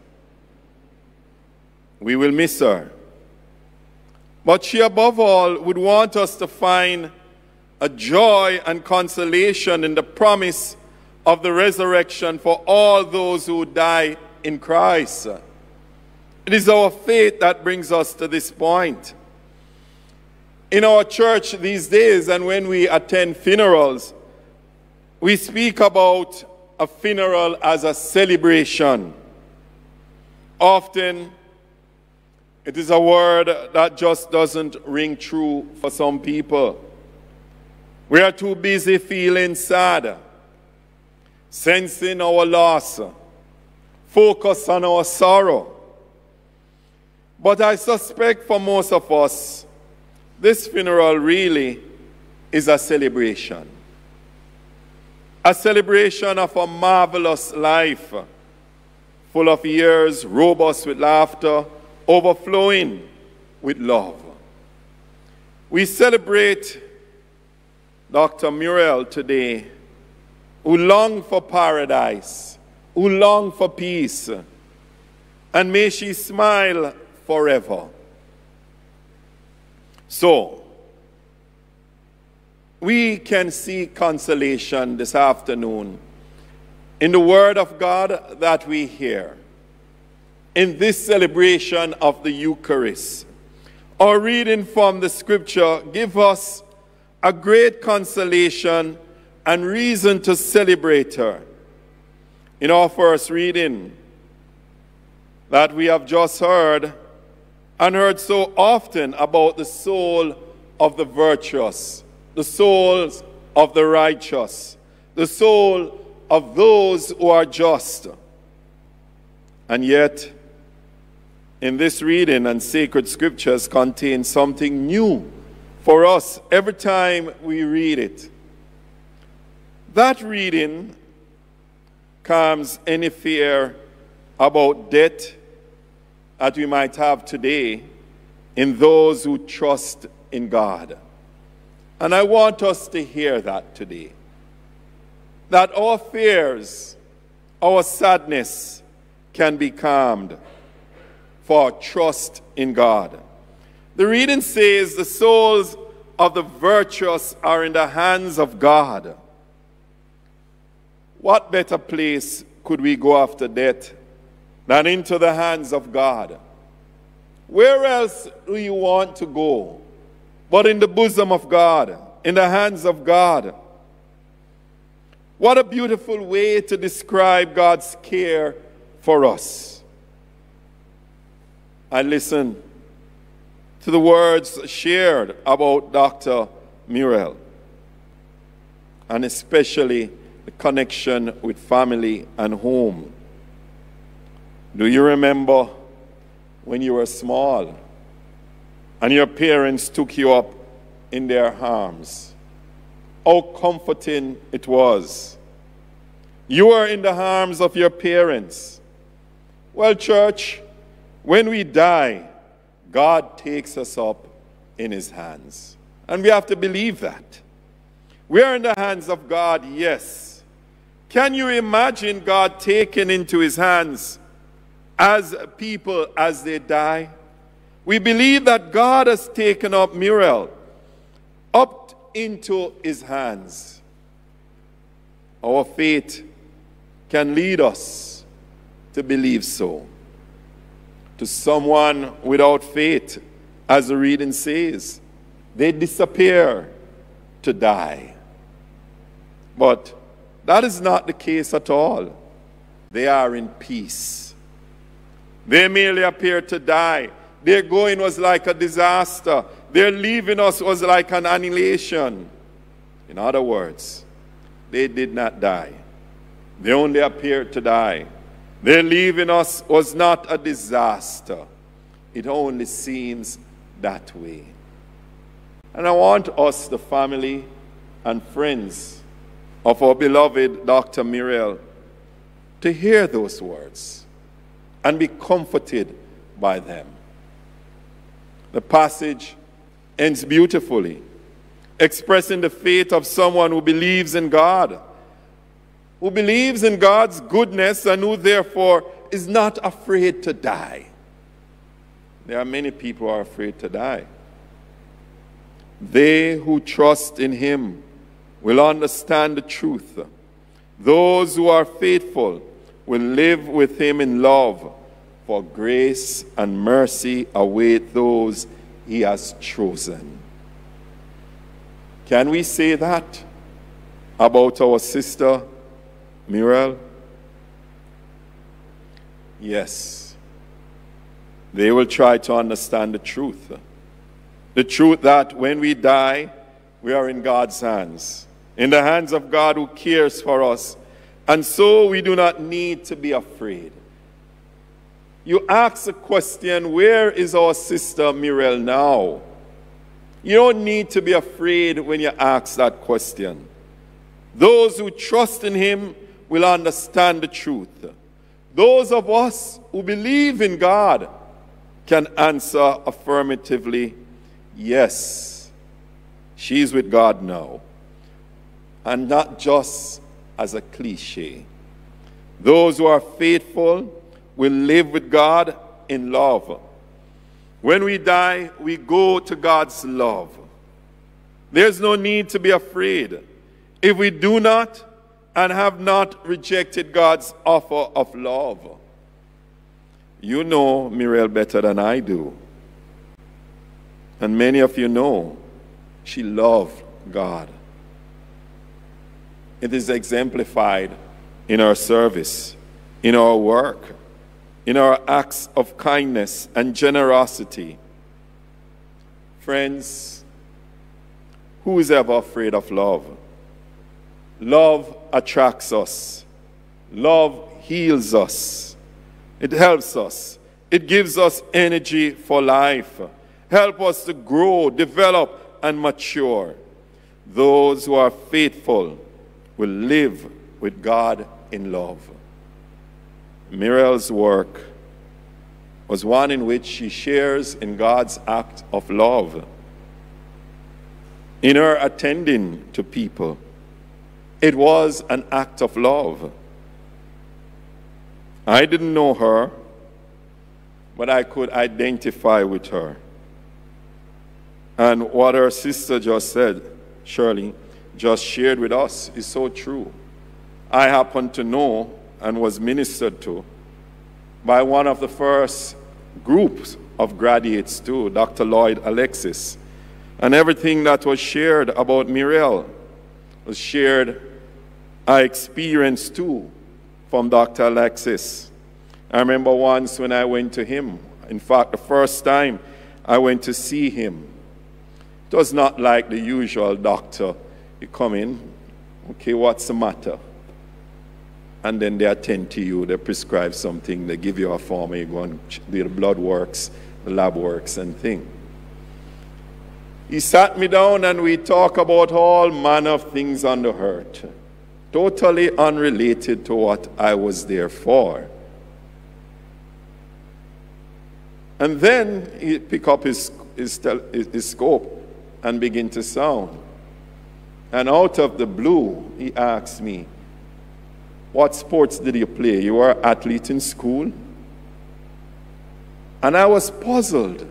we will miss her. But she, above all, would want us to find a joy and consolation in the promise of the resurrection for all those who die in Christ. It is our faith that brings us to this point. In our church these days, and when we attend funerals, we speak about a funeral as a celebration. Often, it is a word that just doesn't ring true for some people. We are too busy feeling sad, sensing our loss, focus on our sorrow. But I suspect for most of us, this funeral really is a celebration. A celebration of a marvelous life, full of years, robust with laughter, overflowing with love. We celebrate Dr. Muriel today, who longed for paradise, who longed for peace, and may she smile forever. So, we can seek consolation this afternoon in the Word of God that we hear, in this celebration of the Eucharist. Our reading from the Scripture gives us a great consolation and reason to celebrate her. In our first reading that we have just heard, and heard so often about the soul of the virtuous, the souls of the righteous, the soul of those who are just. And yet, in this reading and sacred scriptures contain something new for us every time we read it. That reading calms any fear about death that we might have today in those who trust in God. And I want us to hear that today. That our fears, our sadness can be calmed for our trust in God. The reading says the souls of the virtuous are in the hands of God. What better place could we go after death than into the hands of God? Where else do you want to go but in the bosom of God, in the hands of God? What a beautiful way to describe God's care for us. I listen to the words shared about Dr. Muriel, and especially the connection with family and home. Do you remember when you were small and your parents took you up in their arms? How comforting it was. You were in the arms of your parents. Well, church, when we die, God takes us up in his hands. And we have to believe that. We are in the hands of God, yes. Can you imagine God taken into his hands as people as they die? We believe that God has taken up Muriel up into his hands. Our faith can lead us to believe so. To someone without faith, as the reading says, they disappear to die. But that is not the case at all. They are in peace. They merely appear to die. Their going was like a disaster. Their leaving us was like an annihilation. In other words, they did not die. They only appeared to die. Their leaving us was not a disaster. It only seems that way. And I want us, the family and friends of our beloved Dr. Muriel, to hear those words and be comforted by them. The passage ends beautifully, expressing the faith of someone who believes in God, who believes in God's goodness and who therefore is not afraid to die. There are many people who are afraid to die. They who trust in him will understand the truth. Those who are faithful will live with him in love, for grace and mercy await those he has chosen. Can we say that about our sister Muriel? Yes. They will try to understand the truth. The truth that when we die, we are in God's hands, in the hands of God who cares for us, and so we do not need to be afraid. You ask the question, where is our sister Muriel now? You don't need to be afraid when you ask that question. Those who trust in him will understand the truth. Those of us who believe in God can answer affirmatively, yes, she's with God now. And not just as a cliche. Those who are faithful will live with God in love. When we die, we go to God's love. There's no need to be afraid. If we do not and have not rejected God's offer of love, you know Muriel better than I do. And many of you know she loved God. It is exemplified in our service, in our work, in our acts of kindness and generosity. Friends, who is ever afraid of love? Love attracts us. Love heals us. It helps us. It gives us energy for life. Help us to grow, develop, and mature. Those who are faithful will live with God in love. Muriel's work was one in which she shares in God's act of love. In her attending to people, it was an act of love. I didn't know her, but I could identify with her. And what her sister just said, Shirley, just shared with us is so true. I happen to know and was ministered to by one of the first groups of graduates too, Dr. Lloyd Alexis. And everything that was shared about Muriel was shared, I experienced too, from Dr. Alexis. I remember once when I went to him, in fact, the first time I went to see him, it was not like the usual doctor. You come in, okay, what's the matter? And then they attend to you, they prescribe something, they give you a form, and you go and do the blood works, the lab works and thing. He sat me down and we talk about all manner of things on the hurt, totally unrelated to what I was there for. And then he pick up his scope and begin to sound. And out of the blue, he asked me, what sports did you play? You were an athlete in school? And I was puzzled,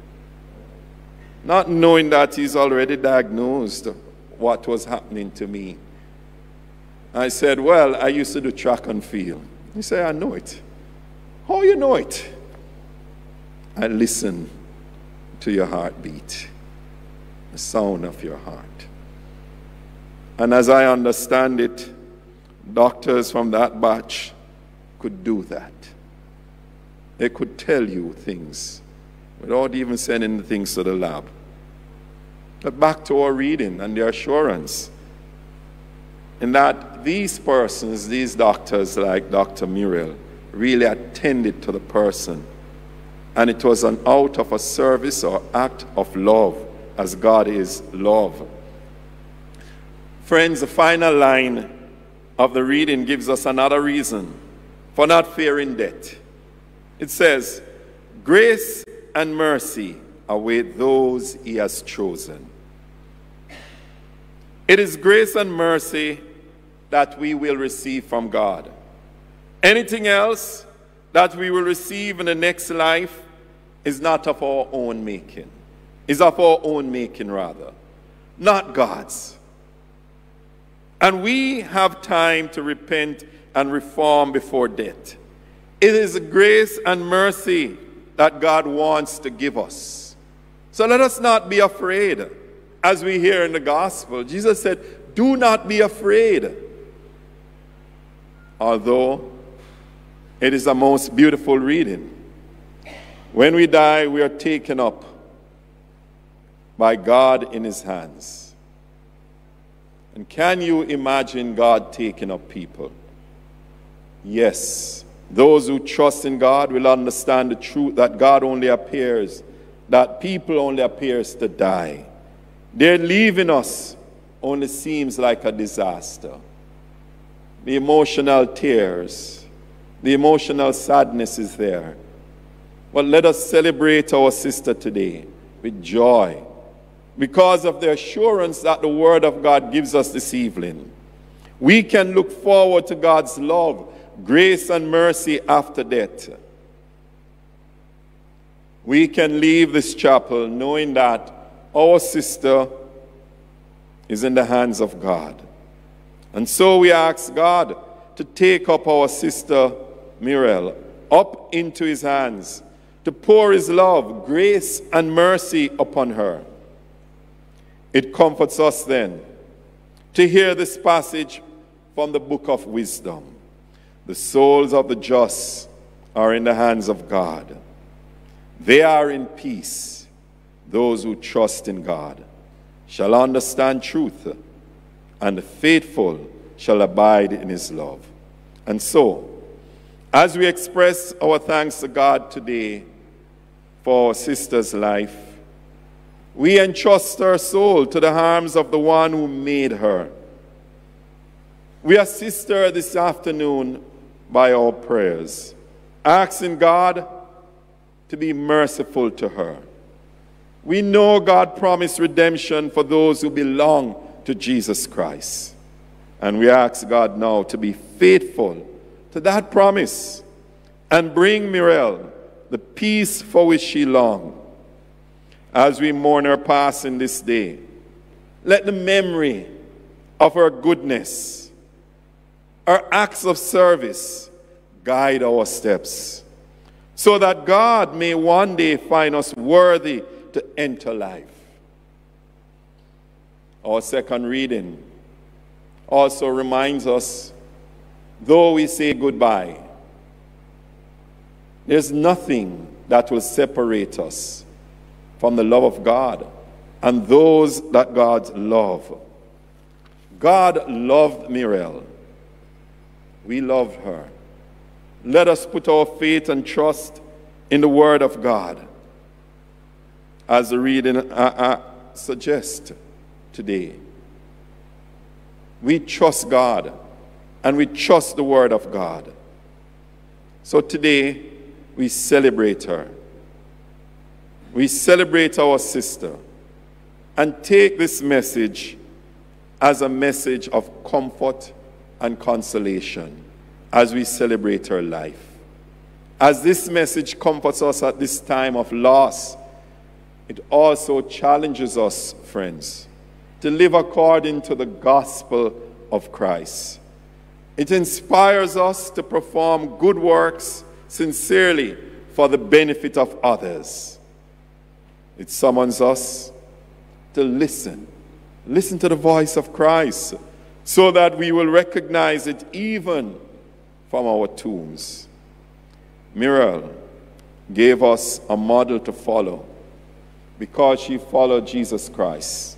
not knowing that he's already diagnosed what was happening to me. I said, well, I used to do track and field. He said, I know it. How you know it? I listen to your heartbeat, the sound of your heart. And as I understand it, doctors from that batch could do that. They could tell you things without even sending the things to the lab. But back to our reading and the assurance in that these persons, these doctors like Dr. Muriel, really attended to the person. And it was an out of a service or act of love, as God is love. Friends, the final line of the reading gives us another reason for not fearing death. It says, grace and mercy await those he has chosen. It is grace and mercy that we will receive from God. Anything else that we will receive in the next life is not of our own making. Is of our own making, rather, not God's. And we have time to repent and reform before death. It is grace and mercy that God wants to give us. So let us not be afraid. As we hear in the gospel, Jesus said, do not be afraid. Although it is a most beautiful reading. When we die, we are taken up by God in his hands. And can you imagine God taking up people? Yes. Those who trust in God will understand the truth that God only appears, that people only appears to die. Their leaving us only seems like a disaster. The emotional tears, the emotional sadness is there. But let us celebrate our sister today with joy because of the assurance that the Word of God gives us this evening. We can look forward to God's love, grace, and mercy after death. We can leave this chapel knowing that our sister is in the hands of God. And so we ask God to take up our sister Muriel up into his hands, to pour his love, grace, and mercy upon her. It comforts us then to hear this passage from the book of wisdom. The souls of the just are in the hands of God. They are in peace. Those who trust in God shall understand truth, and the faithful shall abide in his love. And so, as we express our thanks to God today for our sister's life, we entrust her soul to the arms of the one who made her. We assist her this afternoon by our prayers, asking God to be merciful to her. We know God promised redemption for those who belong to Jesus Christ. And we ask God now to be faithful to that promise and bring Muriel the peace for which she longed. As we mourn her passing this day, let the memory of her goodness, her acts of service, guide our steps, so that God may one day find us worthy to enter life. Our second reading also reminds us, though we say goodbye, there's nothing that will separate us from the love of God and those that God love. God loved Muriel. We love her. Let us put our faith and trust in the Word of God, as the reading suggests today. We trust God and we trust the Word of God. So today we celebrate her. We celebrate our sister and take this message as a message of comfort and consolation as we celebrate her life. As this message comforts us at this time of loss, it also challenges us, friends, to live according to the gospel of Christ. It inspires us to perform good works sincerely for the benefit of others. It summons us to listen to the voice of Christ, so that we will recognize it even from our tombs. Muriel gave us a model to follow because she followed Jesus Christ,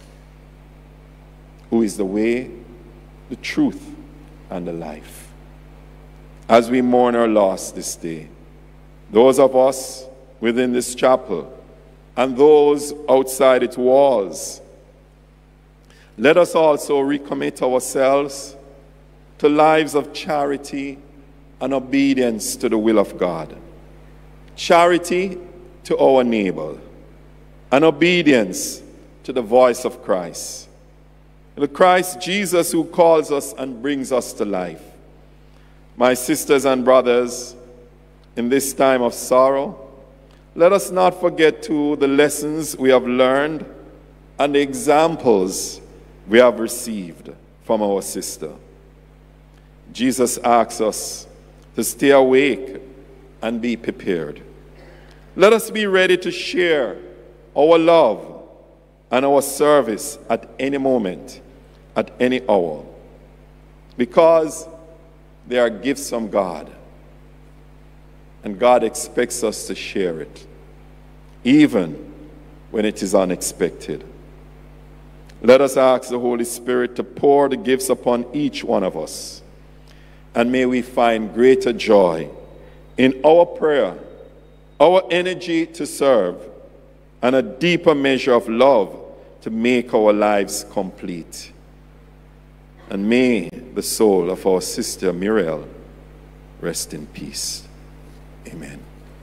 who is the way, the truth, and the life. as we mourn our loss this day. Those of us within this chapel and those outside its walls, let us also recommit ourselves to lives of charity and obedience to the will of God. Charity to our neighbor and obedience to the voice of Christ. The Christ Jesus who calls us and brings us to life. My sisters and brothers, in this time of sorrow, let us not forget too the lessons we have learned and the examples we have received from our sister. Jesus asks us to stay awake and be prepared. Let us be ready to share our love and our service at any moment, at any hour, because they are gifts from God, and God expects us to share it, even when it is unexpected. Let us ask the Holy Spirit to pour the gifts upon each one of us, and may we find greater joy in our prayer, our energy to serve, and a deeper measure of love to make our lives complete. And may the soul of our sister Muriel rest in peace. Amen.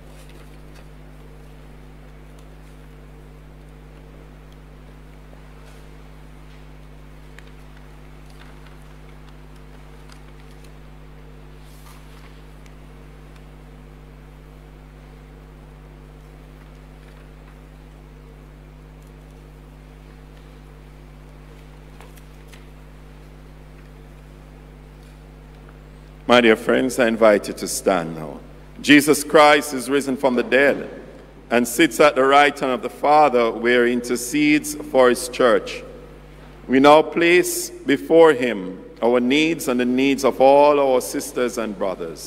My dear friends, I invite you to stand now. Jesus Christ is risen from the dead and sits at the right hand of the Father, where he intercedes for his church. We now place before him our needs and the needs of all our sisters and brothers.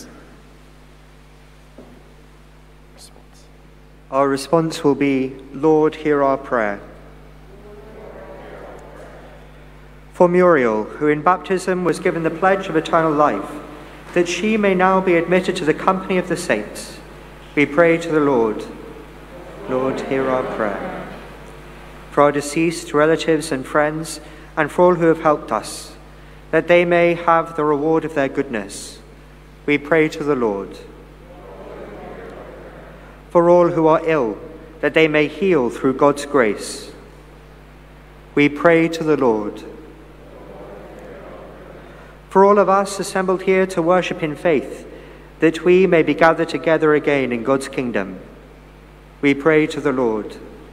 Our response will be, Lord, hear our prayer. For Muriel, who in baptism was given the pledge of eternal life, that she may now be admitted to the company of the saints, we pray to the Lord. Lord, hear our prayer. For our deceased relatives and friends, and for all who have helped us, that they may have the reward of their goodness, we pray to the Lord. For all who are ill, that they may heal through God's grace, we pray to the Lord. For all of us assembled here to worship in faith, that we may be gathered together again in God's kingdom, we pray to the Lord.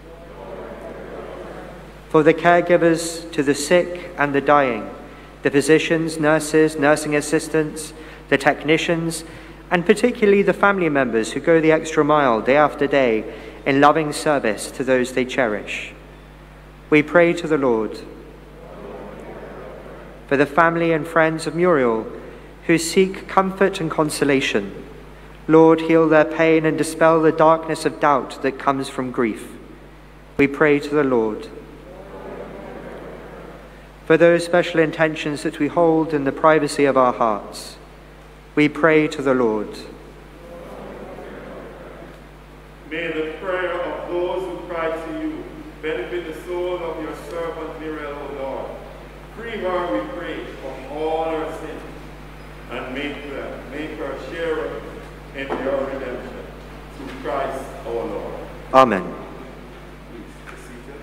For the caregivers to the sick and the dying, the physicians, nurses, nursing assistants, the technicians, and particularly the family members who go the extra mile day after day in loving service to those they cherish, we pray to the Lord. For the family and friends of Muriel who seek comfort and consolation, Lord, heal their pain and dispel the darkness of doubt that comes from grief, we pray to the Lord. For those special intentions that we hold in the privacy of our hearts, we pray to the Lord. May the prayer of those who cry to you benefit the soul of your servant Muriel, O Lord. Free her, we pray, from all her sins, and make her sharer in your redemption. Through Christ our Lord. Amen. Please be seated.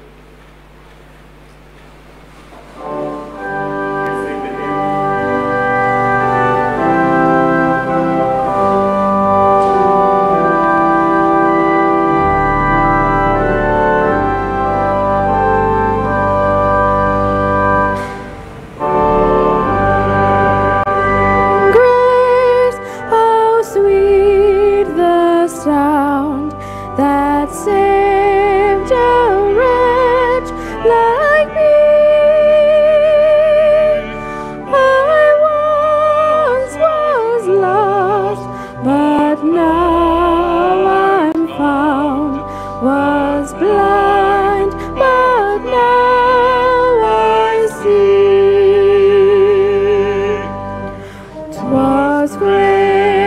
Was great.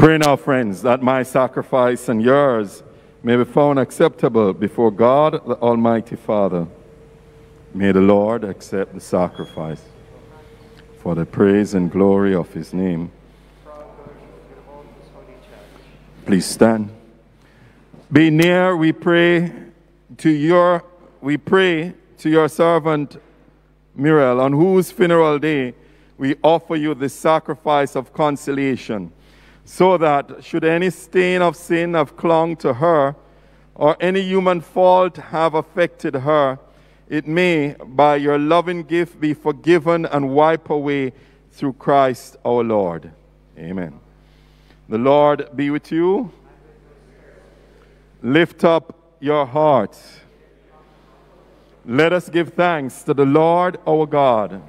Pray now, friends, that my sacrifice and yours may be found acceptable before God, the Almighty Father. May the Lord accept the sacrifice for the praise and glory of his name. Please stand. Be near, we pray to your servant Muriel, on whose funeral day we offer you the sacrifice of conciliation, so that should any stain of sin have clung to her, or any human fault have affected her, it may, by your loving gift, be forgiven and wiped away through Christ our Lord. Amen. The Lord be with you. Lift up your hearts. Let us give thanks to the Lord our God.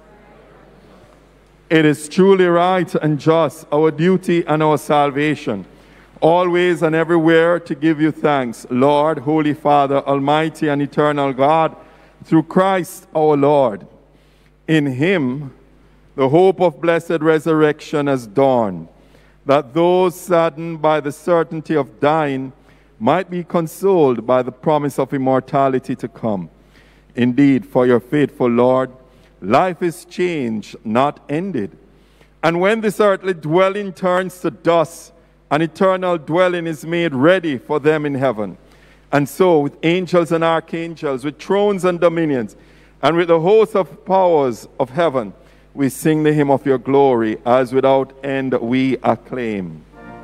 It is truly right and just, our duty and our salvation, always and everywhere to give you thanks, Lord, Holy Father, Almighty and eternal God, through Christ our Lord. In him, the hope of blessed resurrection has dawned, that those saddened by the certainty of dying might be consoled by the promise of immortality to come. Indeed, for your faithful Lord, life is changed, not ended. And when this earthly dwelling turns to dust, an eternal dwelling is made ready for them in heaven. And so, with angels and archangels, with thrones and dominions, and with the hosts of powers of heaven, we sing the hymn of your glory, as without end we acclaim.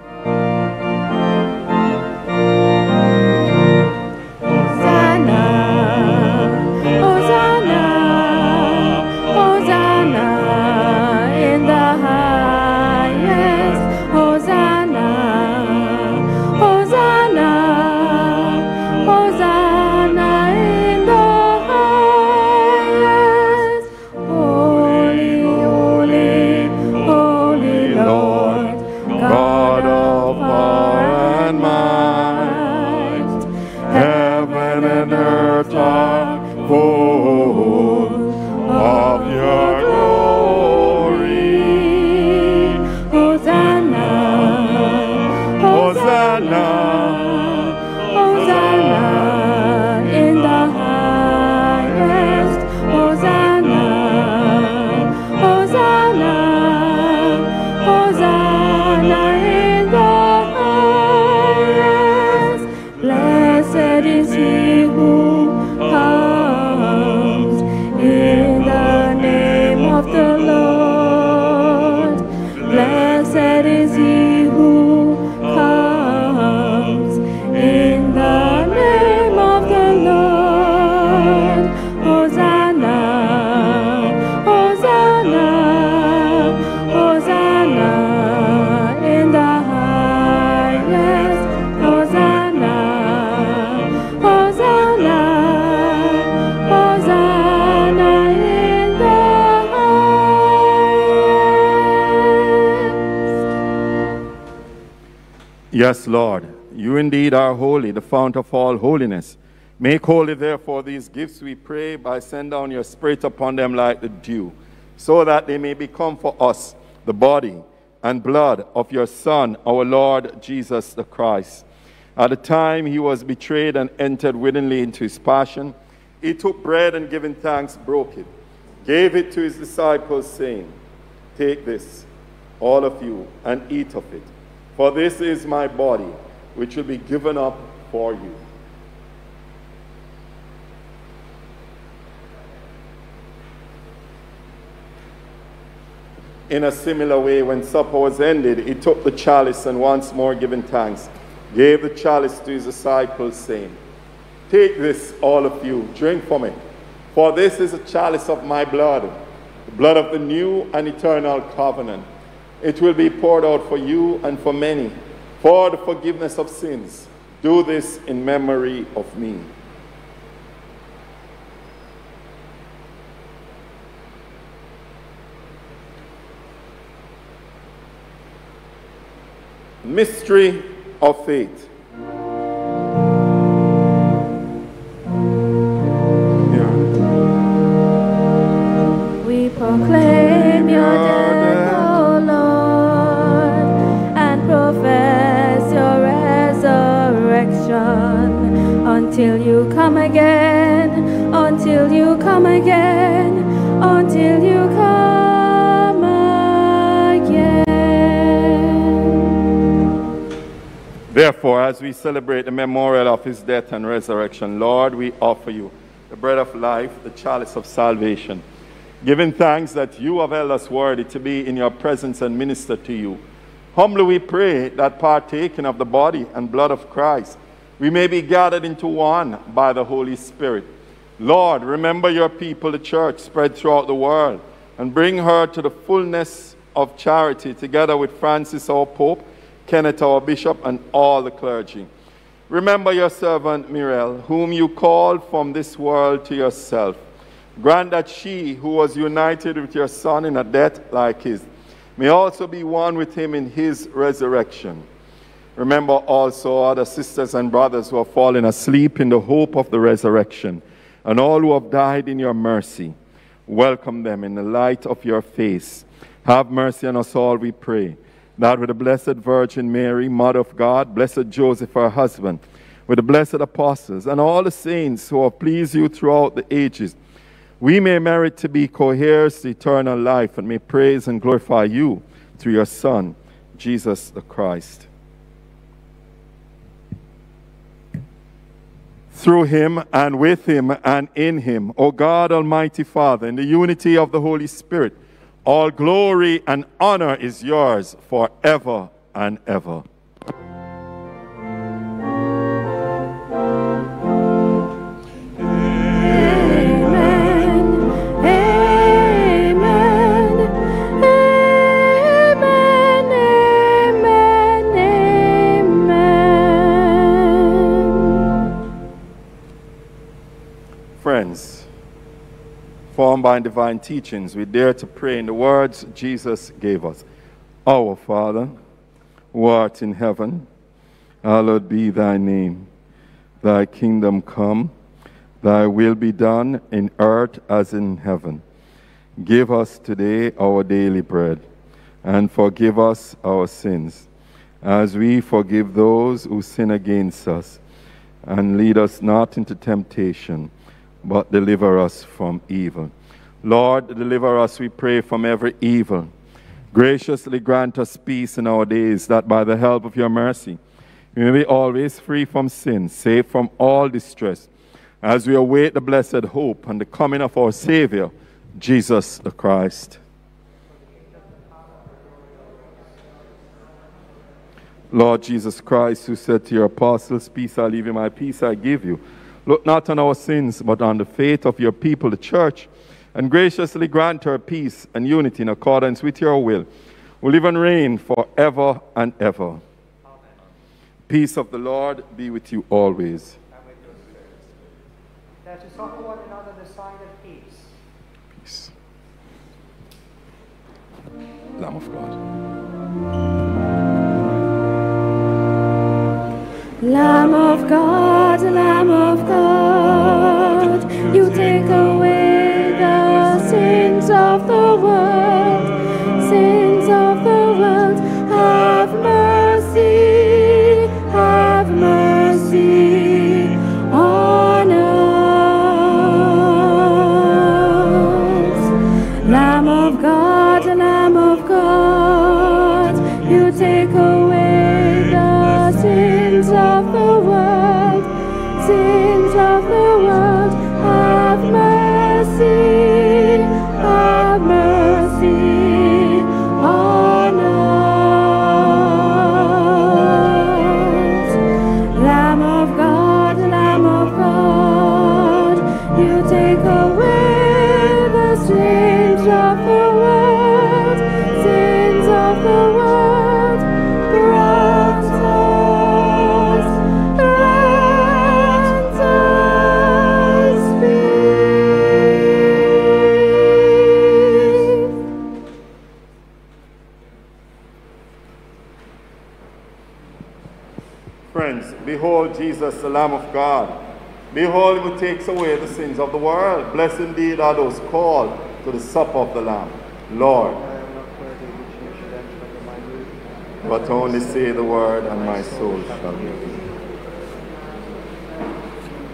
Yes, Lord, you indeed are holy, the fount of all holiness. Make holy, therefore, these gifts, we pray, by send down your Spirit upon them like the dew, so that they may become for us the body and blood of your Son, our Lord Jesus the Christ. At the time he was betrayed and entered willingly into his passion, he took bread and giving thanks, broke it, gave it to his disciples, saying, "Take this, all of you, and eat of it. For this is my body, which will be given up for you." In a similar way, when supper was ended, he took the chalice and once more giving thanks, gave the chalice to his disciples, saying, "Take this, all of you, drink from it. For this is a chalice of my blood, the blood of the new and eternal covenant. It will be poured out for you and for many, for the forgiveness of sins. Do this in memory of me." Mystery of faith. We proclaim your death, O Lord, and until you come again, until you come again, until you come again. Therefore, as we celebrate the memorial of his death and resurrection, Lord, we offer you the bread of life, the chalice of salvation, giving thanks that you have held us worthy to be in your presence and minister to you. Humbly we pray that partaking of the body and blood of Christ, we may be gathered into one by the Holy Spirit. Lord, remember your people, the church, spread throughout the world, and bring her to the fullness of charity, together with Francis, our Pope, Kenneth, our Bishop, and all the clergy. Remember your servant Muriel, whom you called from this world to yourself. Grant that she, who was united with your Son in a death like his, may also be one with him in his resurrection. Remember also other sisters and brothers who have fallen asleep in the hope of the resurrection, and all who have died in your mercy. Welcome them in the light of your face. Have mercy on us all, we pray, that with the Blessed Virgin Mary, Mother of God, blessed Joseph, her husband, with the blessed apostles, and all the saints who have pleased you throughout the ages, we may merit to be co-heirs to eternal life, and may praise and glorify you through your Son, Jesus the Christ. Through him, and with him, and in him, O God, Almighty Father, in the unity of the Holy Spirit, all glory and honor is yours forever and ever. Friends, formed by divine teachings, we dare to pray in the words Jesus gave us. Our Father, who art in heaven, hallowed be thy name. Thy kingdom come, thy will be done in earth as in heaven. Give us today our daily bread, and forgive us our sins, as we forgive those who sin against us. And lead us not into temptation, but deliver us from evil. Lord, deliver us, we pray, from every evil. Graciously grant us peace in our days, that by the help of your mercy, we may be always free from sin, safe from all distress, as we await the blessed hope and the coming of our Savior, Jesus the Christ. Lord Jesus Christ, who said to your apostles, peace I leave you, my peace I give you, look not on our sins, but on the faith of your people, the church, and graciously grant her peace and unity in accordance with your will, who live and reign forever and ever. Amen. Peace of the Lord be with you always. And with your spirit. Let us offer one another the sign of peace. Peace. Lamb of God. Lamb of God, Lamb of God, you take away the sins of the world, sins of the world. Have mercy on us. Lamb of God, Lamb of God, you take away the sins of the world, sins of the world. Have mercy on us. Lamb of God, you take away the sins of the world, sins of the world. Grant us peace. Friends, behold Jesus, the Lamb of God. Behold him who takes away the sins of the world. Blessed indeed are those called to the supper of the Lamb. Lord, but only say the word, and my soul shall live.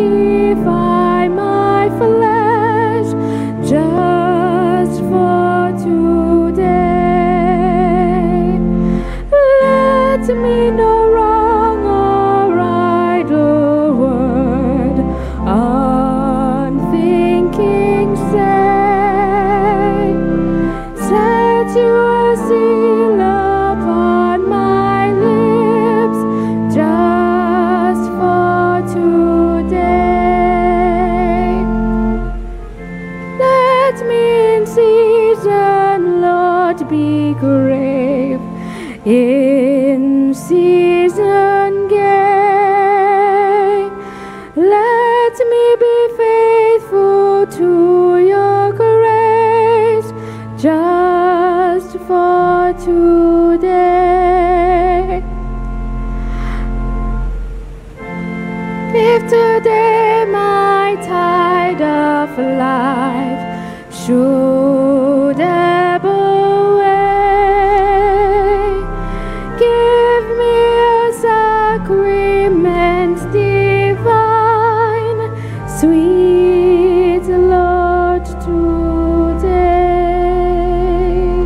mortify my flesh just for today. Let me no wrong or idle word unthinking say. Set your seal upon my lips just for today. Let me in season, Lord, be grave, in season gay. Let me be faithful to your grace just for today. If today my tide of life should ebb away, give me a sacrament divine, sweet Lord, today.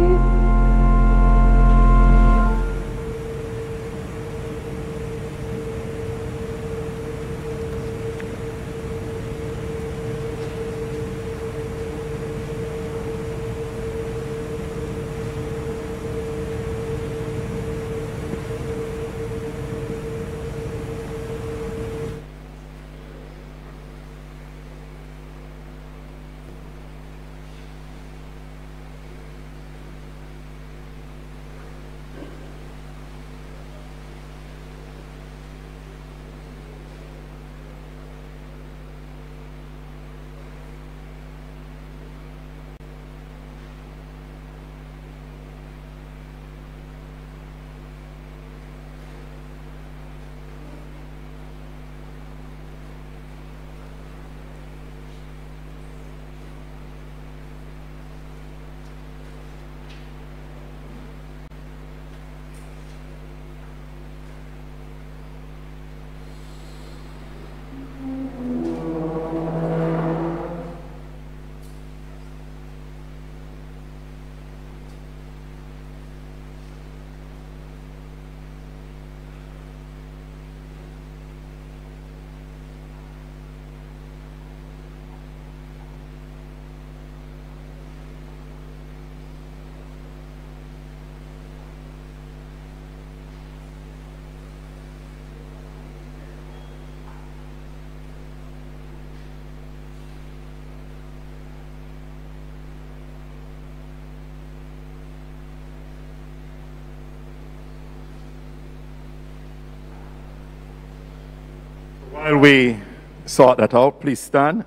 While we sort that out, please stand.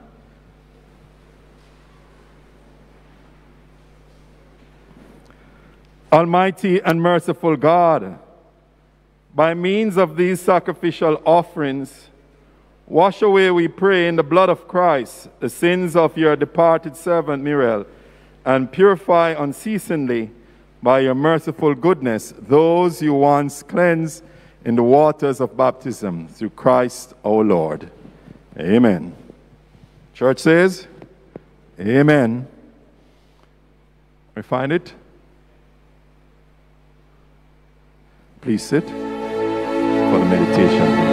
Almighty and merciful God, by means of these sacrificial offerings, wash away, we pray, in the blood of Christ, the sins of your departed servant Muriel, and purify unceasingly by your merciful goodness those you once cleansed in the waters of baptism, through Christ our Lord. Amen. Church says, amen. We find it? Please sit for the meditation.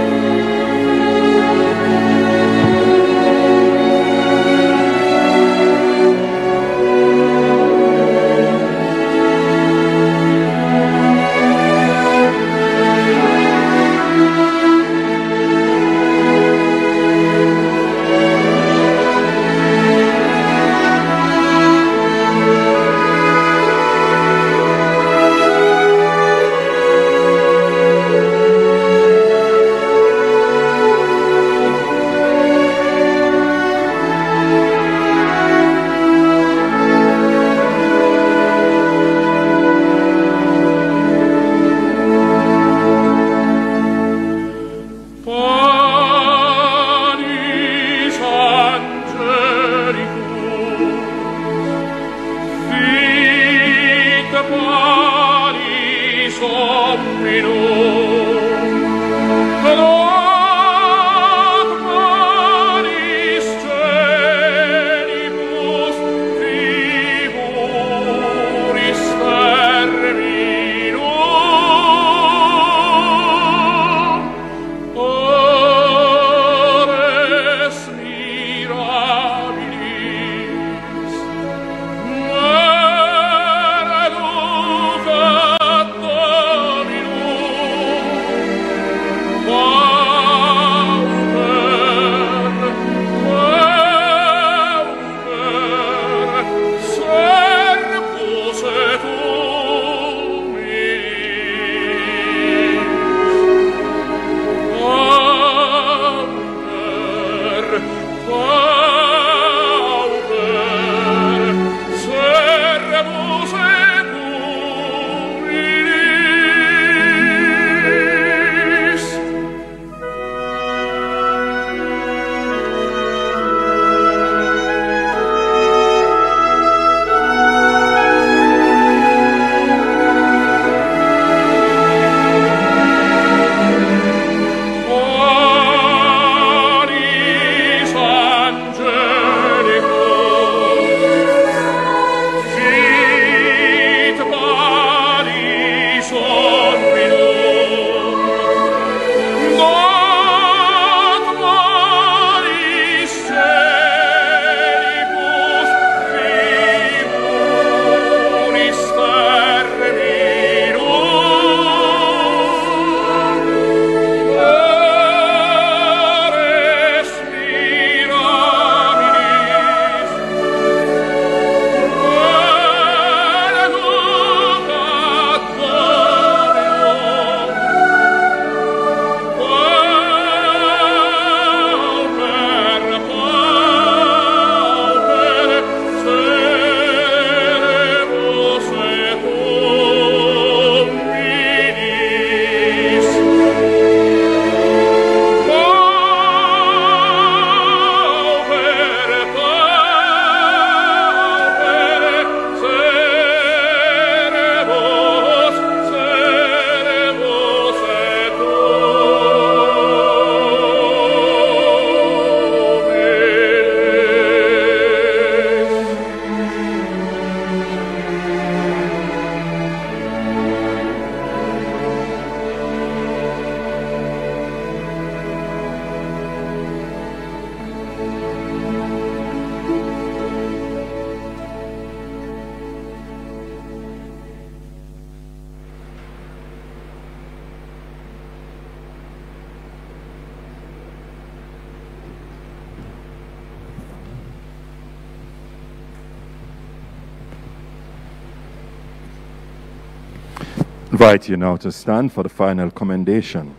Invite you now to stand for the final commendation.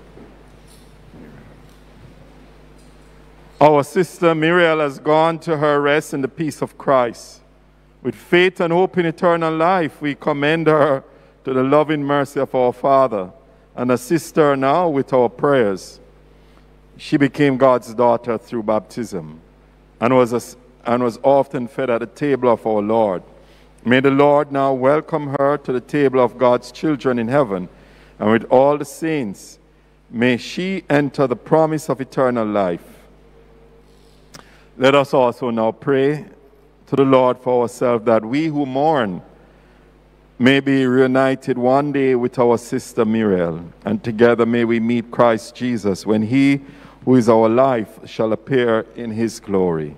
Our sister Muriel has gone to her rest in the peace of Christ. With faith and hope in eternal life, we commend her to the loving mercy of our Father and assist her now with our prayers. She became God's daughter through baptism and was often fed at the table of our Lord. May the Lord now welcome her to the table of God's children in heaven, and with all the saints, may she enter the promise of eternal life. Let us also now pray to the Lord for ourselves, that we who mourn may be reunited one day with our sister Muriel, and together may we meet Christ Jesus when he who is our life shall appear in his glory.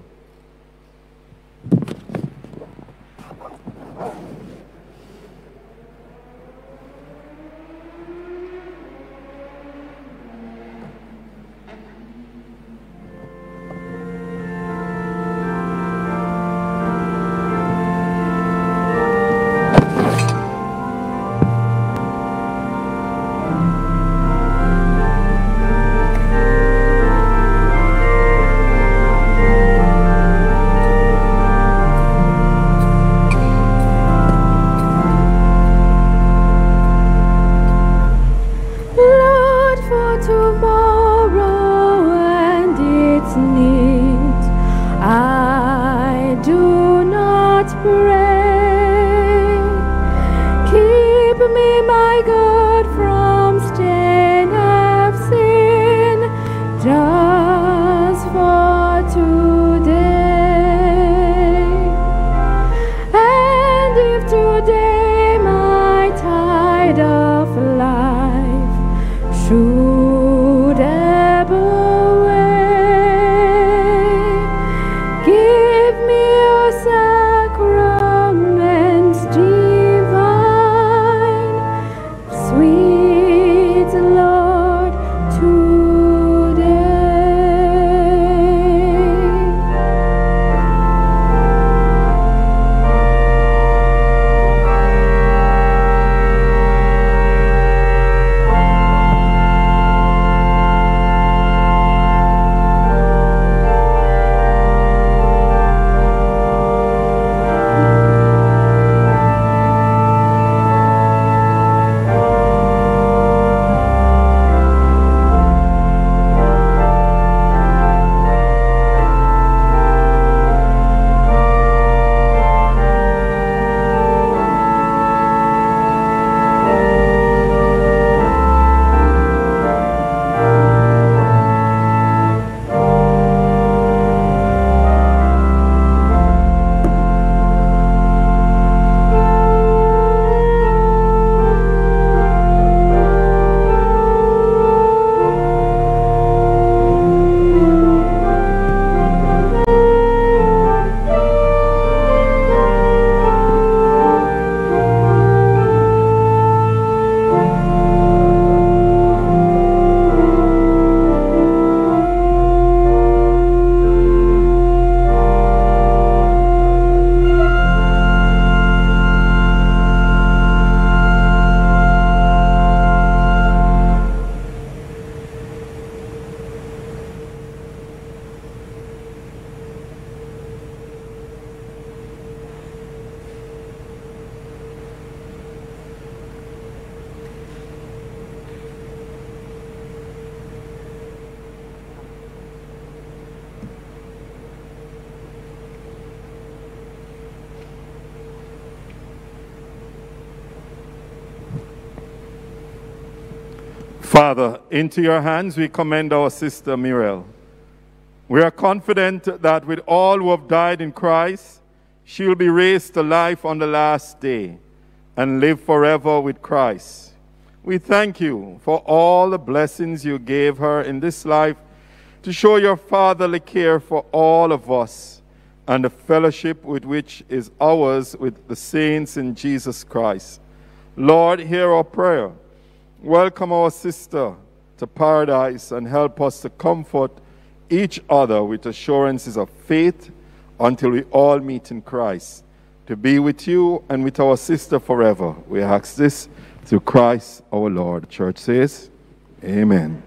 Father, into your hands we commend our sister Muriel. We are confident that with all who have died in Christ, she will be raised to life on the last day and live forever with Christ. We thank you for all the blessings you gave her in this life to show your fatherly care for all of us and the fellowship with which is ours with the saints in Jesus Christ. Lord, hear our prayer. Welcome our sister to paradise and help us to comfort each other with assurances of faith until we all meet in Christ, to be with you and with our sister forever. We ask this through Christ our Lord. The church says, Amen.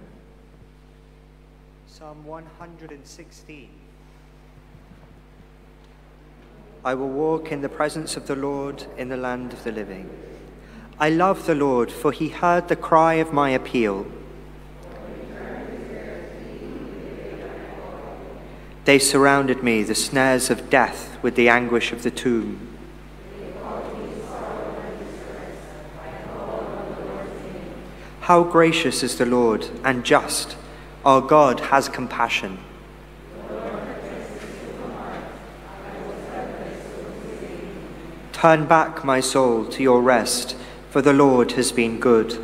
Psalm 116. I will walk in the presence of the Lord in the land of the living. I love the Lord, for he heard the cry of my appeal. They surrounded me, the snares of death, with the anguish of the tomb. How gracious is the Lord, and just. Our God has compassion. Turn back, my soul, to your rest, for the Lord has been good.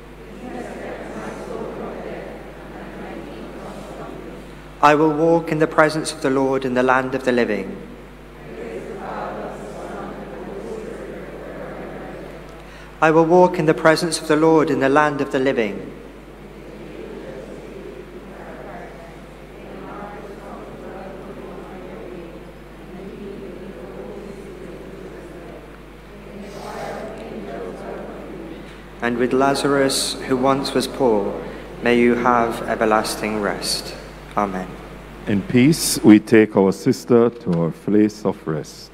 I will walk in the presence of the Lord in the land of the living. I will walk in the presence of the Lord in the land of the living. And with Lazarus, who once was poor, may you have everlasting rest. Amen. In peace, we take our sister to her place of rest.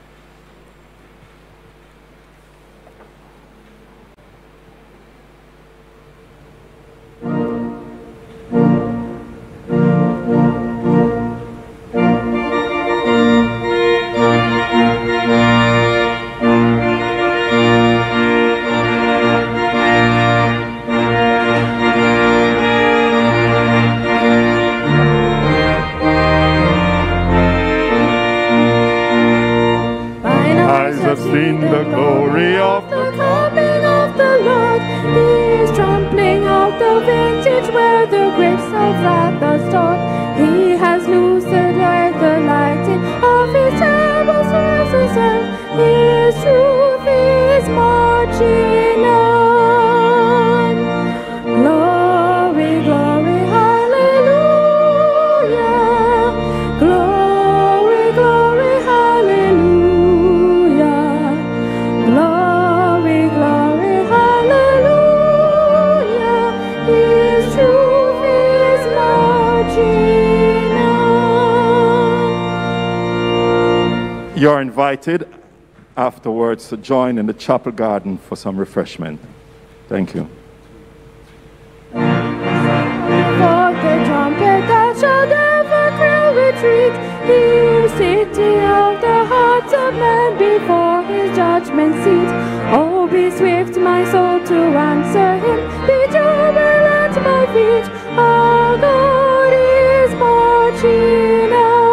You're invited afterwards to join in the chapel garden for some refreshment. Thank you. For the trumpet that shall never quail retreat, the city of the hearts of men before his judgment seat. Oh, be swift, my soul, to answer him, be jubilant, my feet. Our God is marching on.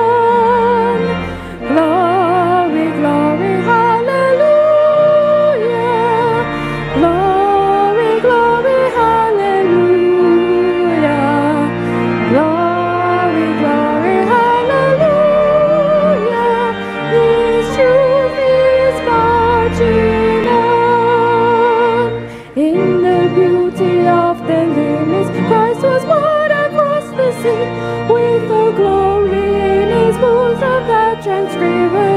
Glory, glory, hallelujah. Glory, glory, hallelujah. Glory, glory, hallelujah. His truth is marching on. In the beauty of the lilies, Christ was born across the sea, with the glory in his bosom that transcribed